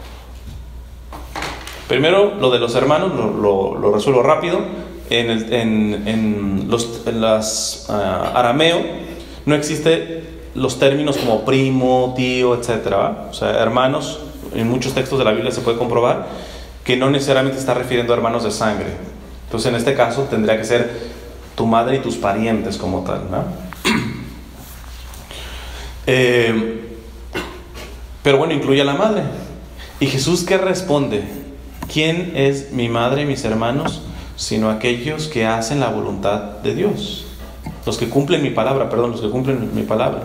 Primero, lo de los hermanos lo, lo, lo resuelvo rápido. En, el, en, en los en las, uh, arameo no existe los términos como primo, tío, etcétera, ¿va? O sea, hermanos, en muchos textos de la Biblia se puede comprobar que no necesariamente está refiriendo a hermanos de sangre. Entonces, en este caso, tendría que ser tu madre y tus parientes como tal, ¿no? Eh, pero bueno, incluye a la madre. ¿Y Jesús qué responde? ¿Quién es mi madre y mis hermanos? Sino aquellos que hacen la voluntad de Dios. Los que cumplen mi palabra, perdón, los que cumplen mi palabra.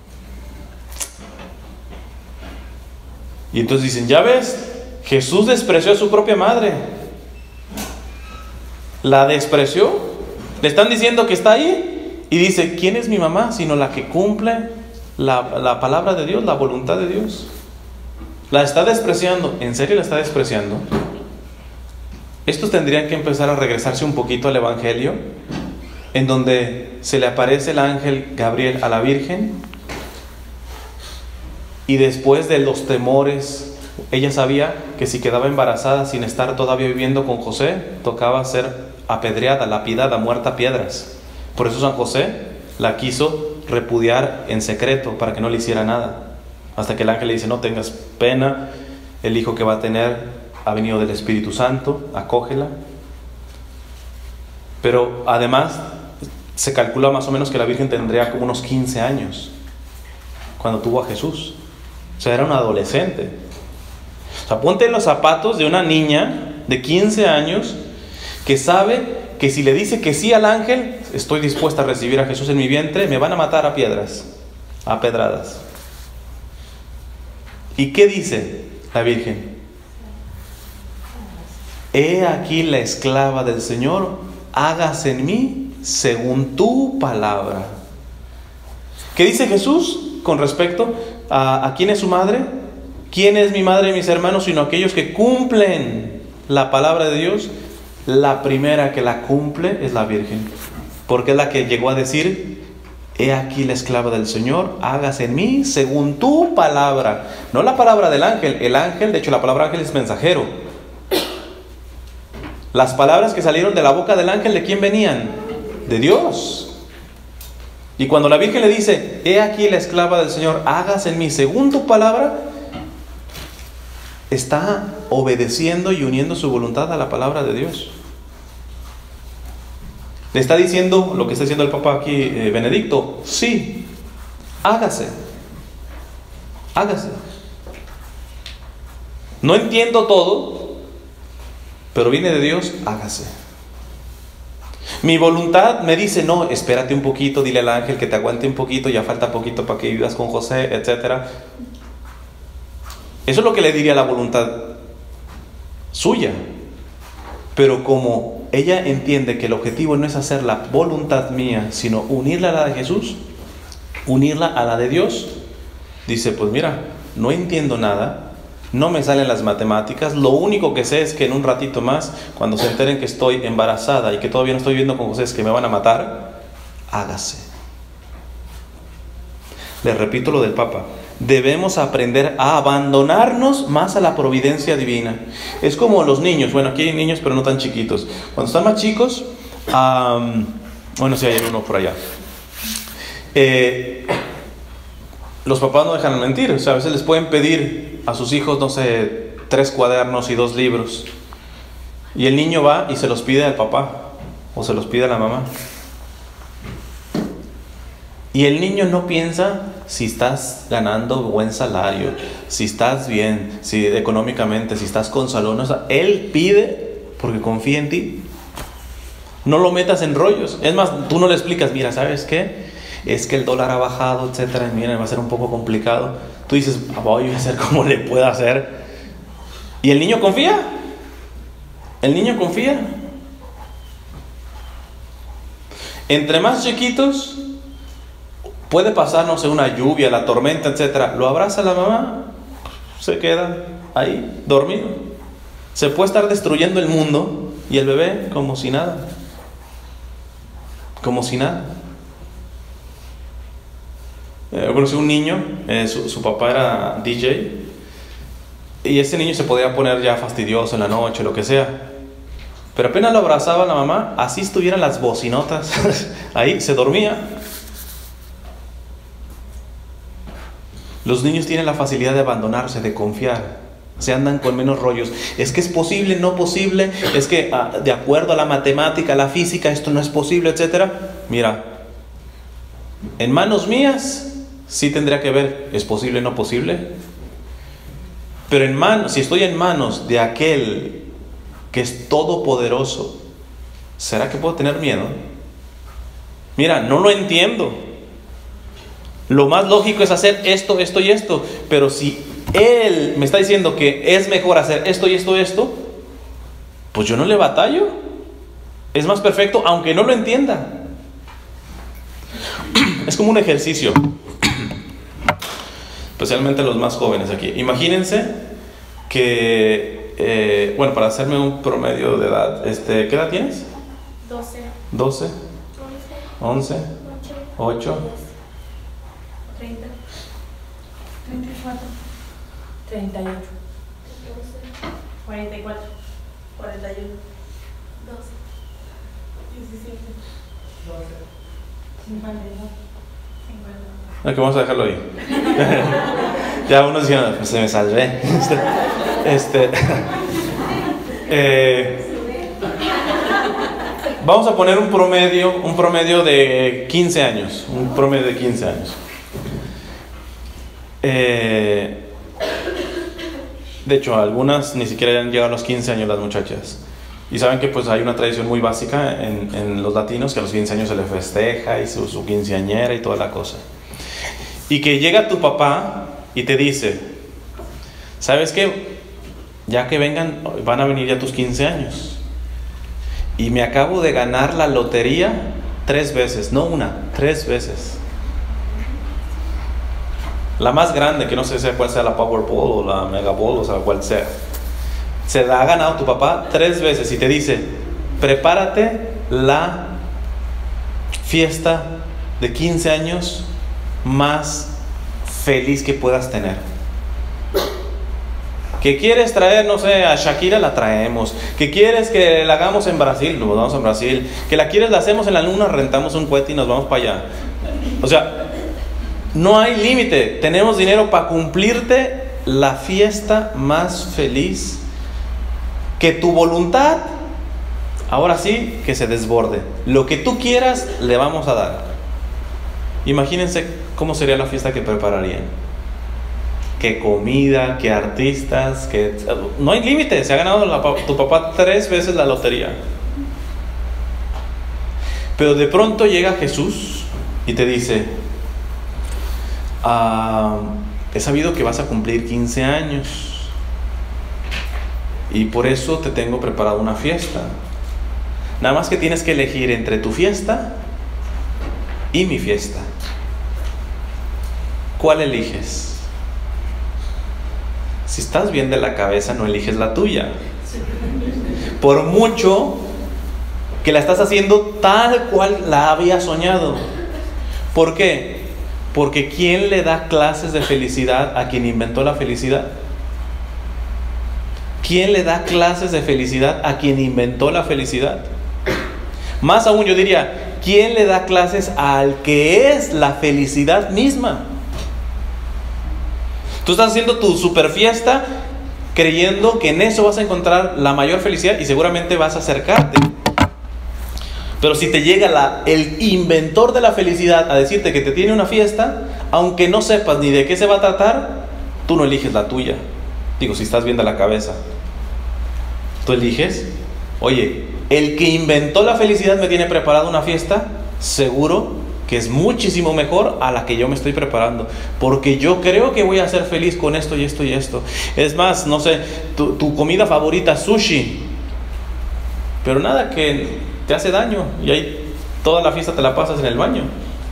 Y entonces dicen, ya ves, Jesús despreció a su propia madre. La despreció. Le están diciendo que está ahí. Y dice, ¿quién es mi mamá? Sino la que cumple la, la palabra de Dios, la voluntad de Dios. La está despreciando. ¿En serio la está despreciando? Estos tendrían que empezar a regresarse un poquito al Evangelio, en donde se le aparece el ángel Gabriel a la Virgen, y después de los temores, ella sabía que si quedaba embarazada sin estar todavía viviendo con José, tocaba ser apedreada, lapidada, muerta a piedras. Por eso San José la quiso repudiar en secreto para que no le hiciera nada, hasta que el ángel le dice, no tengas pena, el hijo que va a tener ha venido del Espíritu Santo, acógela. Pero además se calcula más o menos que la Virgen tendría como unos quince años cuando tuvo a Jesús. O sea, era una adolescente. O sea, ponte en los zapatos de una niña de quince años que sabe que si le dice que sí al ángel, estoy dispuesta a recibir a Jesús en mi vientre, me van a matar a piedras, a pedradas. ¿Y qué dice la Virgen? He aquí la esclava del Señor, hágase en mí según tu palabra. ¿Qué dice Jesús con respecto a, a quién es su madre? ¿Quién es mi madre y mis hermanos? Sino aquellos que cumplen la palabra de Dios. La primera que la cumple es la Virgen, porque es la que llegó a decir, he aquí la esclava del Señor, hágase en mí según tu palabra. No la palabra del ángel. El ángel, de hecho la palabra ángel es mensajero. Las palabras que salieron de la boca del ángel, ¿de quién venían? De Dios. Y cuando la Virgen le dice, he aquí la esclava del Señor, hágase en mí según tu palabra, está obedeciendo y uniendo su voluntad a la palabra de Dios. Le está diciendo lo que está diciendo el Papa aquí, eh, Benedicto, sí, hágase, hágase. No entiendo todo, pero viene de Dios, hágase. Mi voluntad me dice, no, espérate un poquito, dile al ángel que te aguante un poquito, ya falta poquito para que vivas con José, etcétera. Eso es lo que le diría la voluntad suya. Pero como ella entiende que el objetivo no es hacer la voluntad mía, sino unirla a la de Jesús, unirla a la de Dios, dice, pues mira, no entiendo nada, no me salen las matemáticas, lo único que sé es que en un ratito más, cuando se enteren que estoy embarazada y que todavía no estoy viviendo con José, es que me van a matar, hágase. Les repito lo del Papa. Debemos aprender a abandonarnos más a la providencia divina. Es como los niños. Bueno, aquí hay niños, pero no tan chiquitos. Cuando están más chicos, um, bueno, sí hay uno por allá. Eh, los papás no dejan de mentir. O sea, a veces les pueden pedir a sus hijos, no sé, tres cuadernos y dos libros. Y el niño va y se los pide al papá o se los pide a la mamá. Y el niño no piensa si estás ganando buen salario, si estás bien, si económicamente, si estás con salud. O sea, él pide porque confía en ti. No lo metas en rollos. Es más, tú no le explicas, mira, ¿sabes qué? Es que el dólar ha bajado, etcétera. Mira, va a ser un poco complicado. Tú dices, voy a hacer como le pueda hacer. Y el niño confía. El niño confía. Entre más chiquitos, puede pasar, no sé, una lluvia, la tormenta, etcétera. Lo abraza la mamá, se queda ahí, dormido. Se puede estar destruyendo el mundo y el bebé como si nada. Como si nada. Eh, yo conocí un niño, eh, su, su papá era D J, y ese niño se podía poner ya fastidioso en la noche, lo que sea. Pero apenas lo abrazaba la mamá, así estuvieran las bocinotas, ahí se dormía. Los niños tienen la facilidad de abandonarse, de confiar. Se andan con menos rollos. Es que es posible, no posible. Es que ah, de acuerdo a la matemática, a la física, esto no es posible, etcétera. Mira, en manos mías sí tendría que ver, ¿es posible, no posible? Pero en manos, si estoy en manos de aquel que es todopoderoso, ¿será que puedo tener miedo? Mira, no lo entiendo. Lo más lógico es hacer esto, esto y esto. Pero si Él me está diciendo que es mejor hacer esto y esto y esto, pues yo no le batallo. Es más perfecto, aunque no lo entienda. Es como un ejercicio. Especialmente los más jóvenes aquí. Imagínense que, eh, bueno, para hacerme un promedio de edad, este, ¿qué edad tienes? doce. doce, once, ocho, treinta. treinta y cuatro. treinta y ocho. cuarenta y cuatro. cuarenta y uno. doce. diecisiete. cincuenta y dos. cincuenta. Ok, vamos a dejarlo ahí. Ya unos diciendo, pues se me salvé. Este, eh, vamos a poner un promedio, un promedio de quince años. Un promedio de quince años. Eh, de hecho, algunas ni siquiera han llegado a los quince años las muchachas. Y saben que pues hay una tradición muy básica en, en los latinos, que a los quince años se les festeja y su, su quinceañera y toda la cosa. Y que llega tu papá y te dice, ¿sabes qué? Ya que vengan, van a venir ya tus quince años. Y me acabo de ganar la lotería tres veces, no una, tres veces. La más grande, que no sé cuál sea la Powerball o la Megaball, o sea, cuál sea. Se la ha ganado tu papá tres veces y te dice, prepárate la fiesta de quince años más feliz que puedas tener. ¿Que quieres traer, no sé, a Shakira? La traemos. ¿Que quieres que la hagamos en Brasil? Nos vamos a Brasil. ¿Que la quieres? La hacemos en la luna, rentamos un cohete y nos vamos para allá. O sea, no hay límite. Tenemos dinero para cumplirte la fiesta más feliz. Que tu voluntad, ahora sí, que se desborde. Lo que tú quieras, le vamos a dar. Imagínense cómo sería la fiesta que prepararían. Qué comida, qué artistas, qué... No hay límite. Se ha ganado la, tu papá tres veces la lotería. Pero de pronto llega Jesús y te dice, ah, he sabido que vas a cumplir quince años y por eso te tengo preparado una fiesta. Nada más que tienes que elegir entre tu fiesta y mi fiesta. ¿Cuál eliges? Si estás bien de la cabeza, no eliges la tuya. Por mucho que la estás haciendo tal cual la había soñado. ¿Por qué? Porque ¿quién le da clases de felicidad a quien inventó la felicidad? ¿Quién le da clases de felicidad a quien inventó la felicidad? Más aún yo diría, ¿quién le da clases al que es la felicidad misma? Tú estás haciendo tu super fiesta creyendo que en eso vas a encontrar la mayor felicidad y seguramente vas a acercarte. Pero si te llega la, el inventor de la felicidad a decirte que te tiene una fiesta, aunque no sepas ni de qué se va a tratar, tú no eliges la tuya. Digo, si estás bien de la cabeza. Tú eliges, oye, el que inventó la felicidad me tiene preparado una fiesta, seguro que es muchísimo mejor a la que yo me estoy preparando, porque yo creo que voy a ser feliz con esto y esto y esto. Es más, no sé, tu, tu comida favorita, sushi, pero nada que te hace daño y ahí toda la fiesta te la pasas en el baño.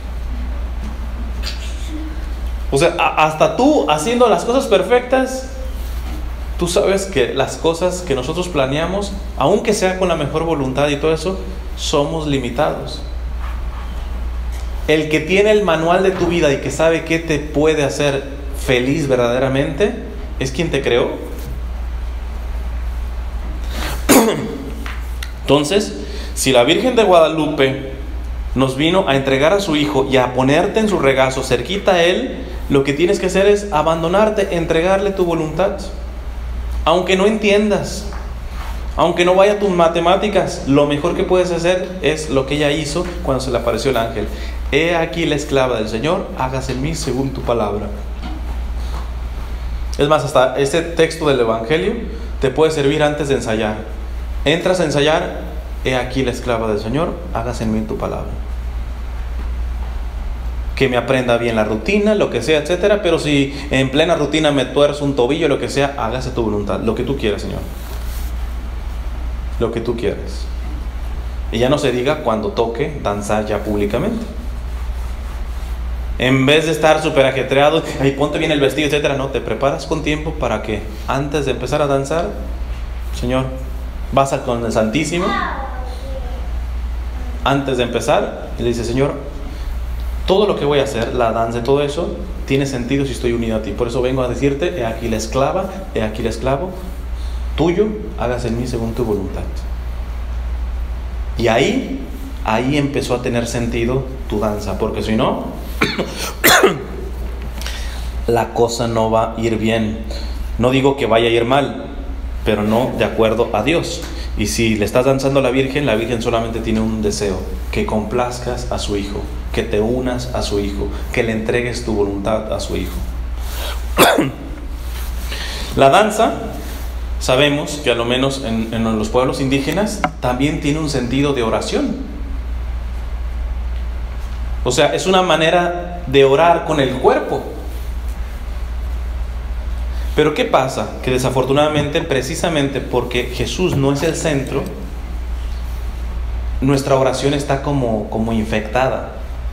O sea, a, hasta tú haciendo las cosas perfectas, tú sabes que las cosas que nosotros planeamos, aunque sea con la mejor voluntad y todo eso, somos limitados. El que tiene el manual de tu vida y que sabe qué te puede hacer feliz verdaderamente, es quien te creó. Entonces, si la Virgen de Guadalupe nos vino a entregar a su hijo y a ponerte en su regazo cerquita a él, lo que tienes que hacer es abandonarte, entregarle tu voluntad. Aunque no entiendas, aunque no vaya tus matemáticas, lo mejor que puedes hacer es lo que ella hizo cuando se le apareció el ángel. He aquí la esclava del Señor, hágase en mí según tu palabra. Es más, hasta este texto del Evangelio te puede servir antes de ensayar. Entras a ensayar, he aquí la esclava del Señor, hágase en mí tu palabra. Que me aprenda bien la rutina, lo que sea, etcétera. Pero si en plena rutina me tuerzo un tobillo, lo que sea, hágase tu voluntad, lo que tú quieras, Señor. Lo que tú quieras. Y ya no se diga cuando toque danzar ya públicamente. En vez de estar súper ajetreado, ay, ponte bien el vestido, etcétera. No, te preparas con tiempo para que antes de empezar a danzar, Señor, vas a con el Santísimo. Antes de empezar, y le dice, Señor, todo lo que voy a hacer, la danza y todo eso, tiene sentido si estoy unido a ti. Por eso vengo a decirte, he aquí la esclava, he aquí el esclavo tuyo, hágase en mí según tu voluntad. Y ahí, ahí empezó a tener sentido tu danza, porque si no, la cosa no va a ir bien. No digo que vaya a ir mal, pero no de acuerdo a Dios. Y si le estás danzando a la Virgen, la Virgen solamente tiene un deseo: que complazcas a su Hijo, que te unas a su Hijo, que le entregues tu voluntad a su Hijo. La danza, sabemos que a lo menos en, en los pueblos indígenas también tiene un sentido de oración. O sea, es una manera de orar con el cuerpo. Pero ¿qué pasa? Que desafortunadamente, precisamente porque Jesús no es el centro, nuestra oración está como, como infectada.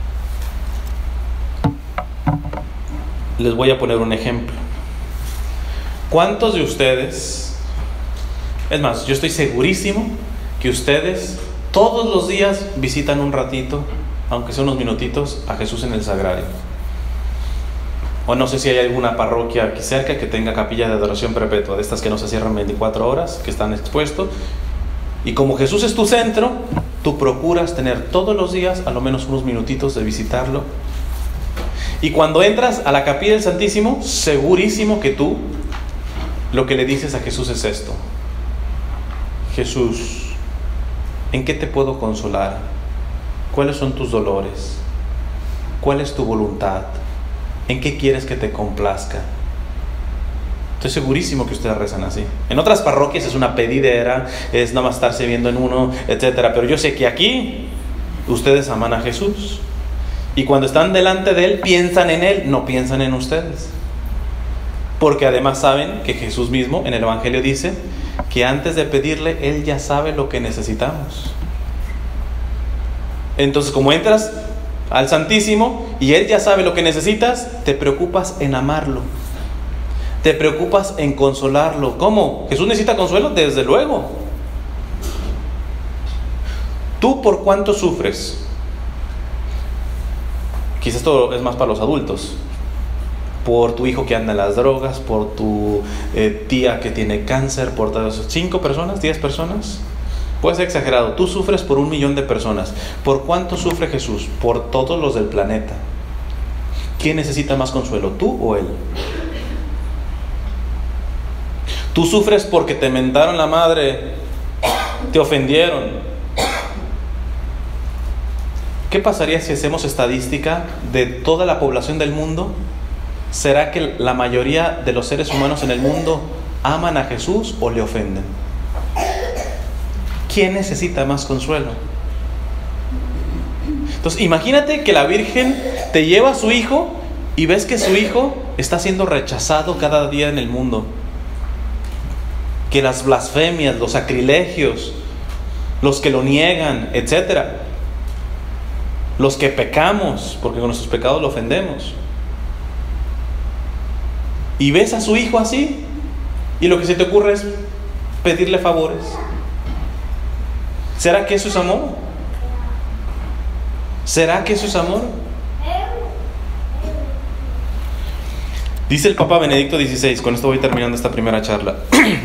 Les voy a poner un ejemplo. ¿Cuántos de ustedes, es más, yo estoy segurísimo que ustedes todos los días visitan un ratito, aunque sea unos minutitos, a Jesús en el Sagrario? O no sé si hay alguna parroquia aquí cerca que tenga capilla de adoración perpetua, de estas que no se cierran veinticuatro horas, que están expuestos. Y como Jesús es tu centro, tú procuras tener todos los días a lo menos unos minutitos de visitarlo. Y cuando entras a la capilla del Santísimo, segurísimo que tú lo que le dices a Jesús es esto: Jesús, ¿en qué te puedo consolar? ¿Cuáles son tus dolores? ¿Cuál es tu voluntad? ¿En qué quieres que te complazca? Estoy segurísimo que ustedes rezan así. En otras parroquias es una pedidera, es nada más estarse viendo en uno, etcétera. Pero yo sé que aquí ustedes aman a Jesús. Y cuando están delante de Él, piensan en Él, no piensan en ustedes. Porque además saben que Jesús mismo en el Evangelio dice que antes de pedirle, Él ya sabe lo que necesitamos. Entonces, como entras al Santísimo y Él ya sabe lo que necesitas, te preocupas en amarlo, te preocupas en consolarlo. ¿Cómo? ¿Jesús necesita consuelo? Desde luego. ¿Tú por cuánto sufres? Quizás esto es más para los adultos. Por tu hijo que anda en las drogas, por tu eh, tía que tiene cáncer, por todas cinco personas, diez personas. Puede ser exagerado. Tú sufres por un millón de personas. ¿Por cuánto sufre Jesús? Por todos los del planeta. ¿Quién necesita más consuelo, tú o Él? Tú sufres porque te mentaron la madre, te ofendieron. ¿Qué pasaría si hacemos estadística de toda la población del mundo? ¿Será que la mayoría de los seres humanos en el mundo aman a Jesús o le ofenden? ¿Quién necesita más consuelo? Entonces, imagínate que la Virgen te lleva a su hijo y ves que su hijo está siendo rechazado cada día en el mundo. Que las blasfemias, los sacrilegios, los que lo niegan, etcétera. Los que pecamos, porque con nuestros pecados lo ofendemos. Y ves a su hijo así, y lo que se te ocurre es pedirle favores. ¿Será que eso es amor? ¿Será que eso es amor? Dice el Papa Benedicto dieciséis, con esto voy terminando esta primera charla.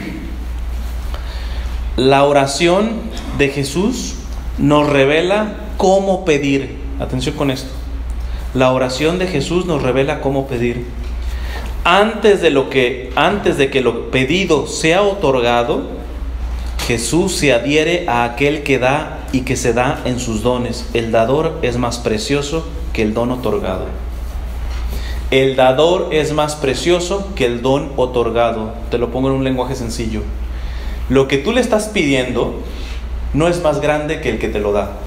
La oración de Jesús nos revela cómo pedir. Atención con esto. La oración de Jesús nos revela cómo pedir. antes de lo que antes de que lo pedido sea otorgado, Jesús se adhiere a aquel que da y que se da en sus dones. El dador es más precioso que el don otorgado. El dador es más precioso que el don otorgado. Te lo pongo en un lenguaje sencillo. Lo que tú le estás pidiendo no es más grande que el que te lo da.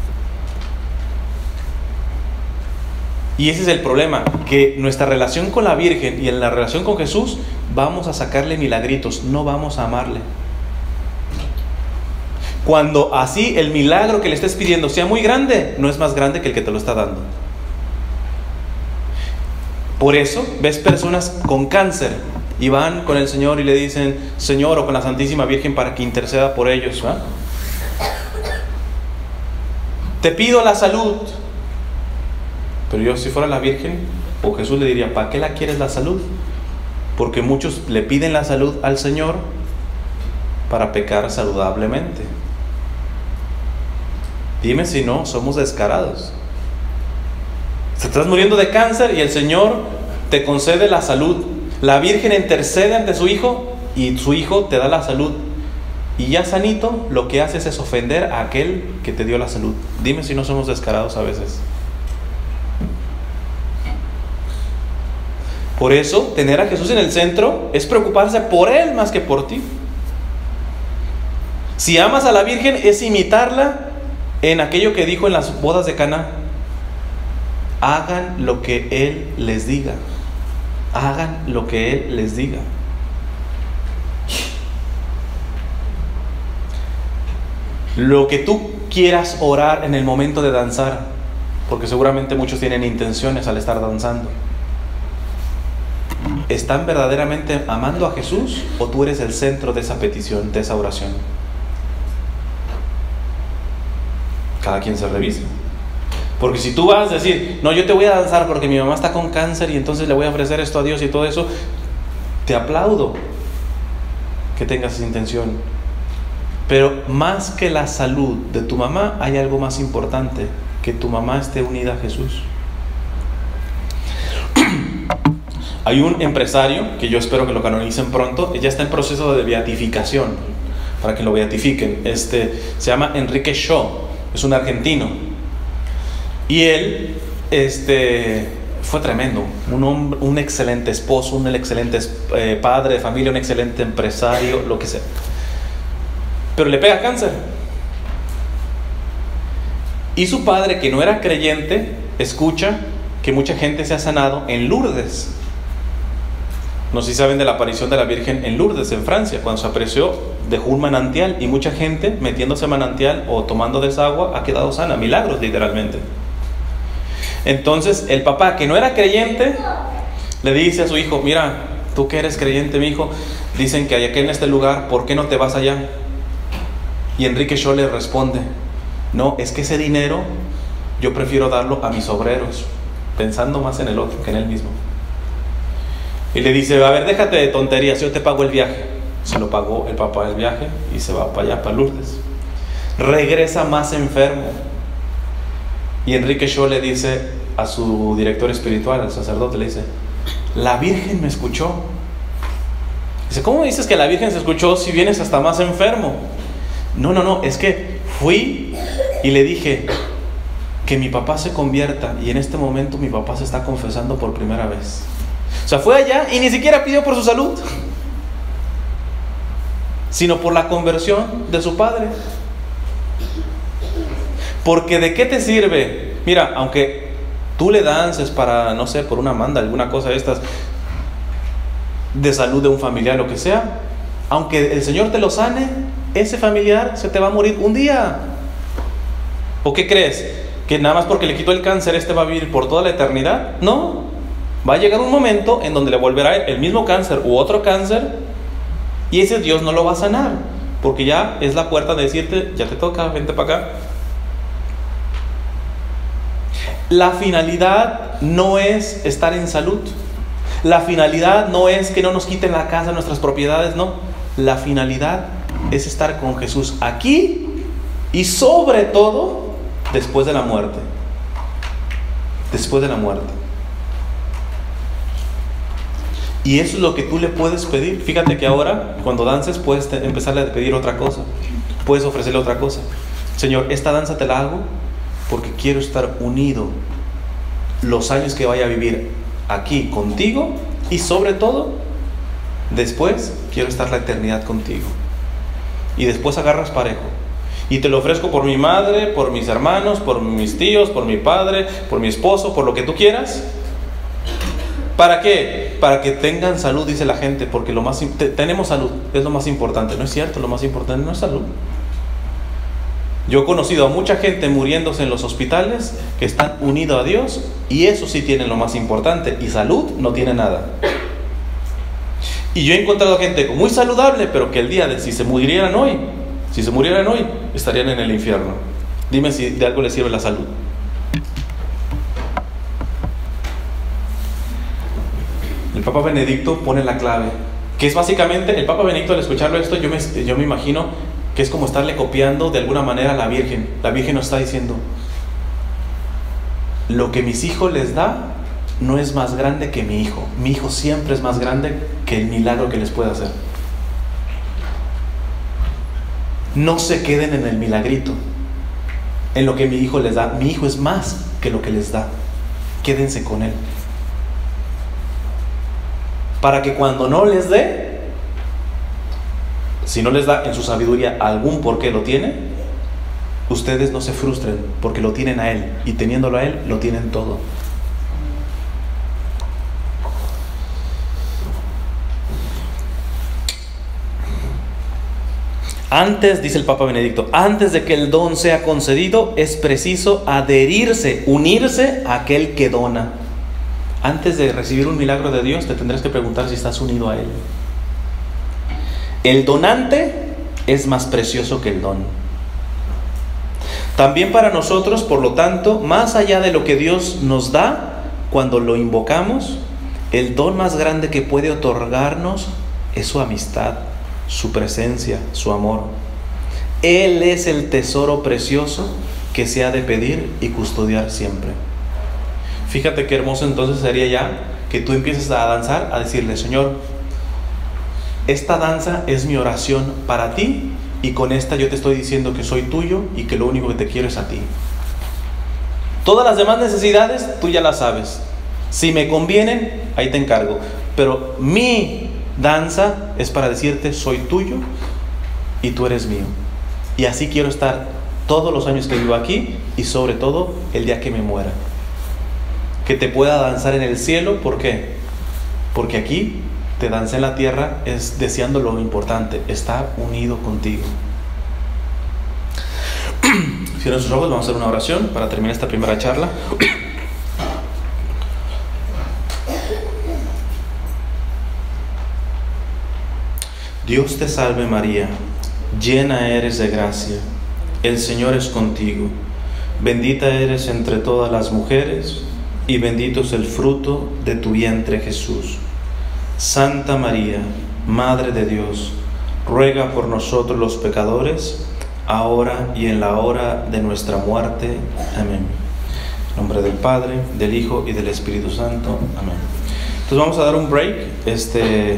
Y ese es el problema, que nuestra relación con la Virgen y en la relación con Jesús vamos a sacarle milagritos, no vamos a amarle. Cuando así el milagro que le estés pidiendo sea muy grande, no es más grande que el que te lo está dando. Por eso ves personas con cáncer y van con el Señor y le dicen, Señor, o con la Santísima Virgen para que interceda por ellos, ¿eh? Te pido la salud. Pero yo, si fuera la Virgen o Jesús, le diría, ¿para qué la quieres la salud? Porque muchos le piden la salud al Señor para pecar saludablemente. Dime si no somos descarados. Te estás muriendo de cáncer y el Señor te concede la salud. La Virgen intercede ante su Hijo y su Hijo te da la salud. Y ya sanito, lo que haces es ofender a aquel que te dio la salud. Dime si no somos descarados a veces. Por eso, tener a Jesús en el centro es preocuparse por Él más que por ti. Si amas a la Virgen, es imitarla en aquello que dijo en las bodas de Caná. Hagan lo que Él les diga. Hagan lo que Él les diga. Lo que tú quieras orar en el momento de danzar, porque seguramente muchos tienen intenciones al estar danzando. ¿Están verdaderamente amando a Jesús o tú eres el centro de esa petición, de esa oración? Cada quien se revisa. Porque si tú vas a decir, no, yo te voy a danzar porque mi mamá está con cáncer y entonces le voy a ofrecer esto a Dios y todo eso, te aplaudo que tengas esa intención. Pero más que la salud de tu mamá, hay algo más importante, que tu mamá esté unida a Jesús. Hay un empresario que yo espero que lo canonicen pronto, ya está en proceso de beatificación, para que lo beatifiquen. Este, se llama Enrique Shaw, es un argentino. Y él este, fue tremendo, un, hombre, un excelente esposo, un excelente eh, padre de familia, un excelente empresario, lo que sea. Pero le pega cáncer. Y su padre, que no era creyente, escucha que mucha gente se ha sanado en Lourdes. No sé si saben de la aparición de la Virgen en Lourdes, en Francia. Cuando se apareció, dejó un manantial y mucha gente metiéndose manantial o tomando de esa agua ha quedado sana. Milagros, literalmente. Entonces el papá, que no era creyente, le dice a su hijo, mira, tú que eres creyente, mi hijo, dicen que hay aquí en este lugar, ¿por qué no te vas allá? Y Enrique Shaw le responde, no, es que ese dinero yo prefiero darlo a mis obreros, pensando más en el otro que en él mismo. Y le dice, a ver, déjate de tonterías, yo te pago el viaje. Se lo pagó el papá el viaje y se va para allá, para Lourdes. Regresa más enfermo. Y Enrique Shaw le dice a su director espiritual, al sacerdote, le dice, la Virgen me escuchó. Dice, ¿cómo dices que la Virgen se escuchó si vienes hasta más enfermo? No, no, no, es que fui y le dije que mi papá se convierta y en este momento mi papá se está confesando por primera vez. O sea, fue allá y ni siquiera pidió por su salud, sino por la conversión de su padre. Porque ¿de qué te sirve? Mira, aunque tú le dances para, no sé, por una manda, alguna cosa de estas, de salud de un familiar, lo que sea, aunque el Señor te lo sane, ese familiar se te va a morir un día. ¿O qué crees? ¿Que nada más porque le quitó el cáncer este va a vivir por toda la eternidad? No. Va a llegar un momento en donde le volverá el mismo cáncer u otro cáncer y ese Dios no lo va a sanar, porque ya es la puerta de decirte, ya te toca, vente para acá. La finalidad no es estar en salud. La finalidad no es que no nos quiten la casa, nuestras propiedades, no. La finalidad es estar con Jesús aquí y sobre todo después de la muerte. Después de la muerte. Y eso es lo que tú le puedes pedir. Fíjate que ahora, cuando dances, puedes te- empezarle a pedir otra cosa. Puedes ofrecerle otra cosa. Señor, esta danza te la hago porque quiero estar unido los años que vaya a vivir aquí contigo, y sobre todo, después quiero estar la eternidad contigo. Y después agarras parejo. Y te lo ofrezco por mi madre, por mis hermanos, por mis tíos, por mi padre, por mi esposo, por lo que tú quieras. ¿Para qué? Para que tengan salud, dice la gente, porque lo más te, tenemos salud, es lo más importante. No es cierto, lo más importante no es salud. Yo he conocido a mucha gente muriéndose en los hospitales que están unidos a Dios, y eso sí tienen lo más importante, y salud no tiene nada. Y yo he encontrado gente muy saludable, pero que el día de si se murieran hoy, si se murieran hoy, estarían en el infierno. Dime si de algo les sirve la salud. El Papa Benedicto pone la clave, que es básicamente, el Papa Benedicto al escucharlo esto, yo me, yo me imagino que es como estarle copiando de alguna manera a la Virgen. La Virgen nos está diciendo, lo que mis hijos les da no es más grande que mi hijo. Mi hijo siempre es más grande que el milagro que les puede hacer. No se queden en el milagrito, en lo que mi hijo les da. Mi hijo es más que lo que les da. Quédense con él, para que cuando no les dé, si no les da en su sabiduría algún por qué lo tiene, ustedes no se frustren, porque lo tienen a él, y teniéndolo a él, lo tienen todo. Antes, dice el Papa Benedicto, antes de que el don sea concedido, es preciso adherirse, unirse a aquel que dona. Antes de recibir un milagro de Dios, te tendrás que preguntar si estás unido a Él. El donante es más precioso que el don. También para nosotros, por lo tanto, más allá de lo que Dios nos da, cuando lo invocamos, el don más grande que puede otorgarnos es su amistad, su presencia, su amor. Él es el tesoro precioso que se ha de pedir y custodiar siempre. Fíjate qué hermoso entonces sería ya que tú empieces a danzar, a decirle, Señor, esta danza es mi oración para ti, y con esta yo te estoy diciendo que soy tuyo y que lo único que te quiero es a ti. Todas las demás necesidades tú ya las sabes. Si me convienen, ahí te encargo. Pero mi danza es para decirte, soy tuyo y tú eres mío. Y así quiero estar todos los años que vivo aquí, y sobre todo el día que me muera. Que te pueda danzar en el cielo. ¿Por qué? Porque aquí te dancé en la tierra es deseando lo importante, estar unido contigo. Cierren sus ojos, vamos a hacer una oración para terminar esta primera charla. Dios te salve María, llena eres de gracia, el Señor es contigo, bendita eres entre todas las mujeres, y bendito es el fruto de tu vientre Jesús. Santa María, Madre de Dios, ruega por nosotros los pecadores, ahora y en la hora de nuestra muerte. Amén. En nombre del Padre, del Hijo y del Espíritu Santo. Amén. Entonces vamos a dar un break. Este...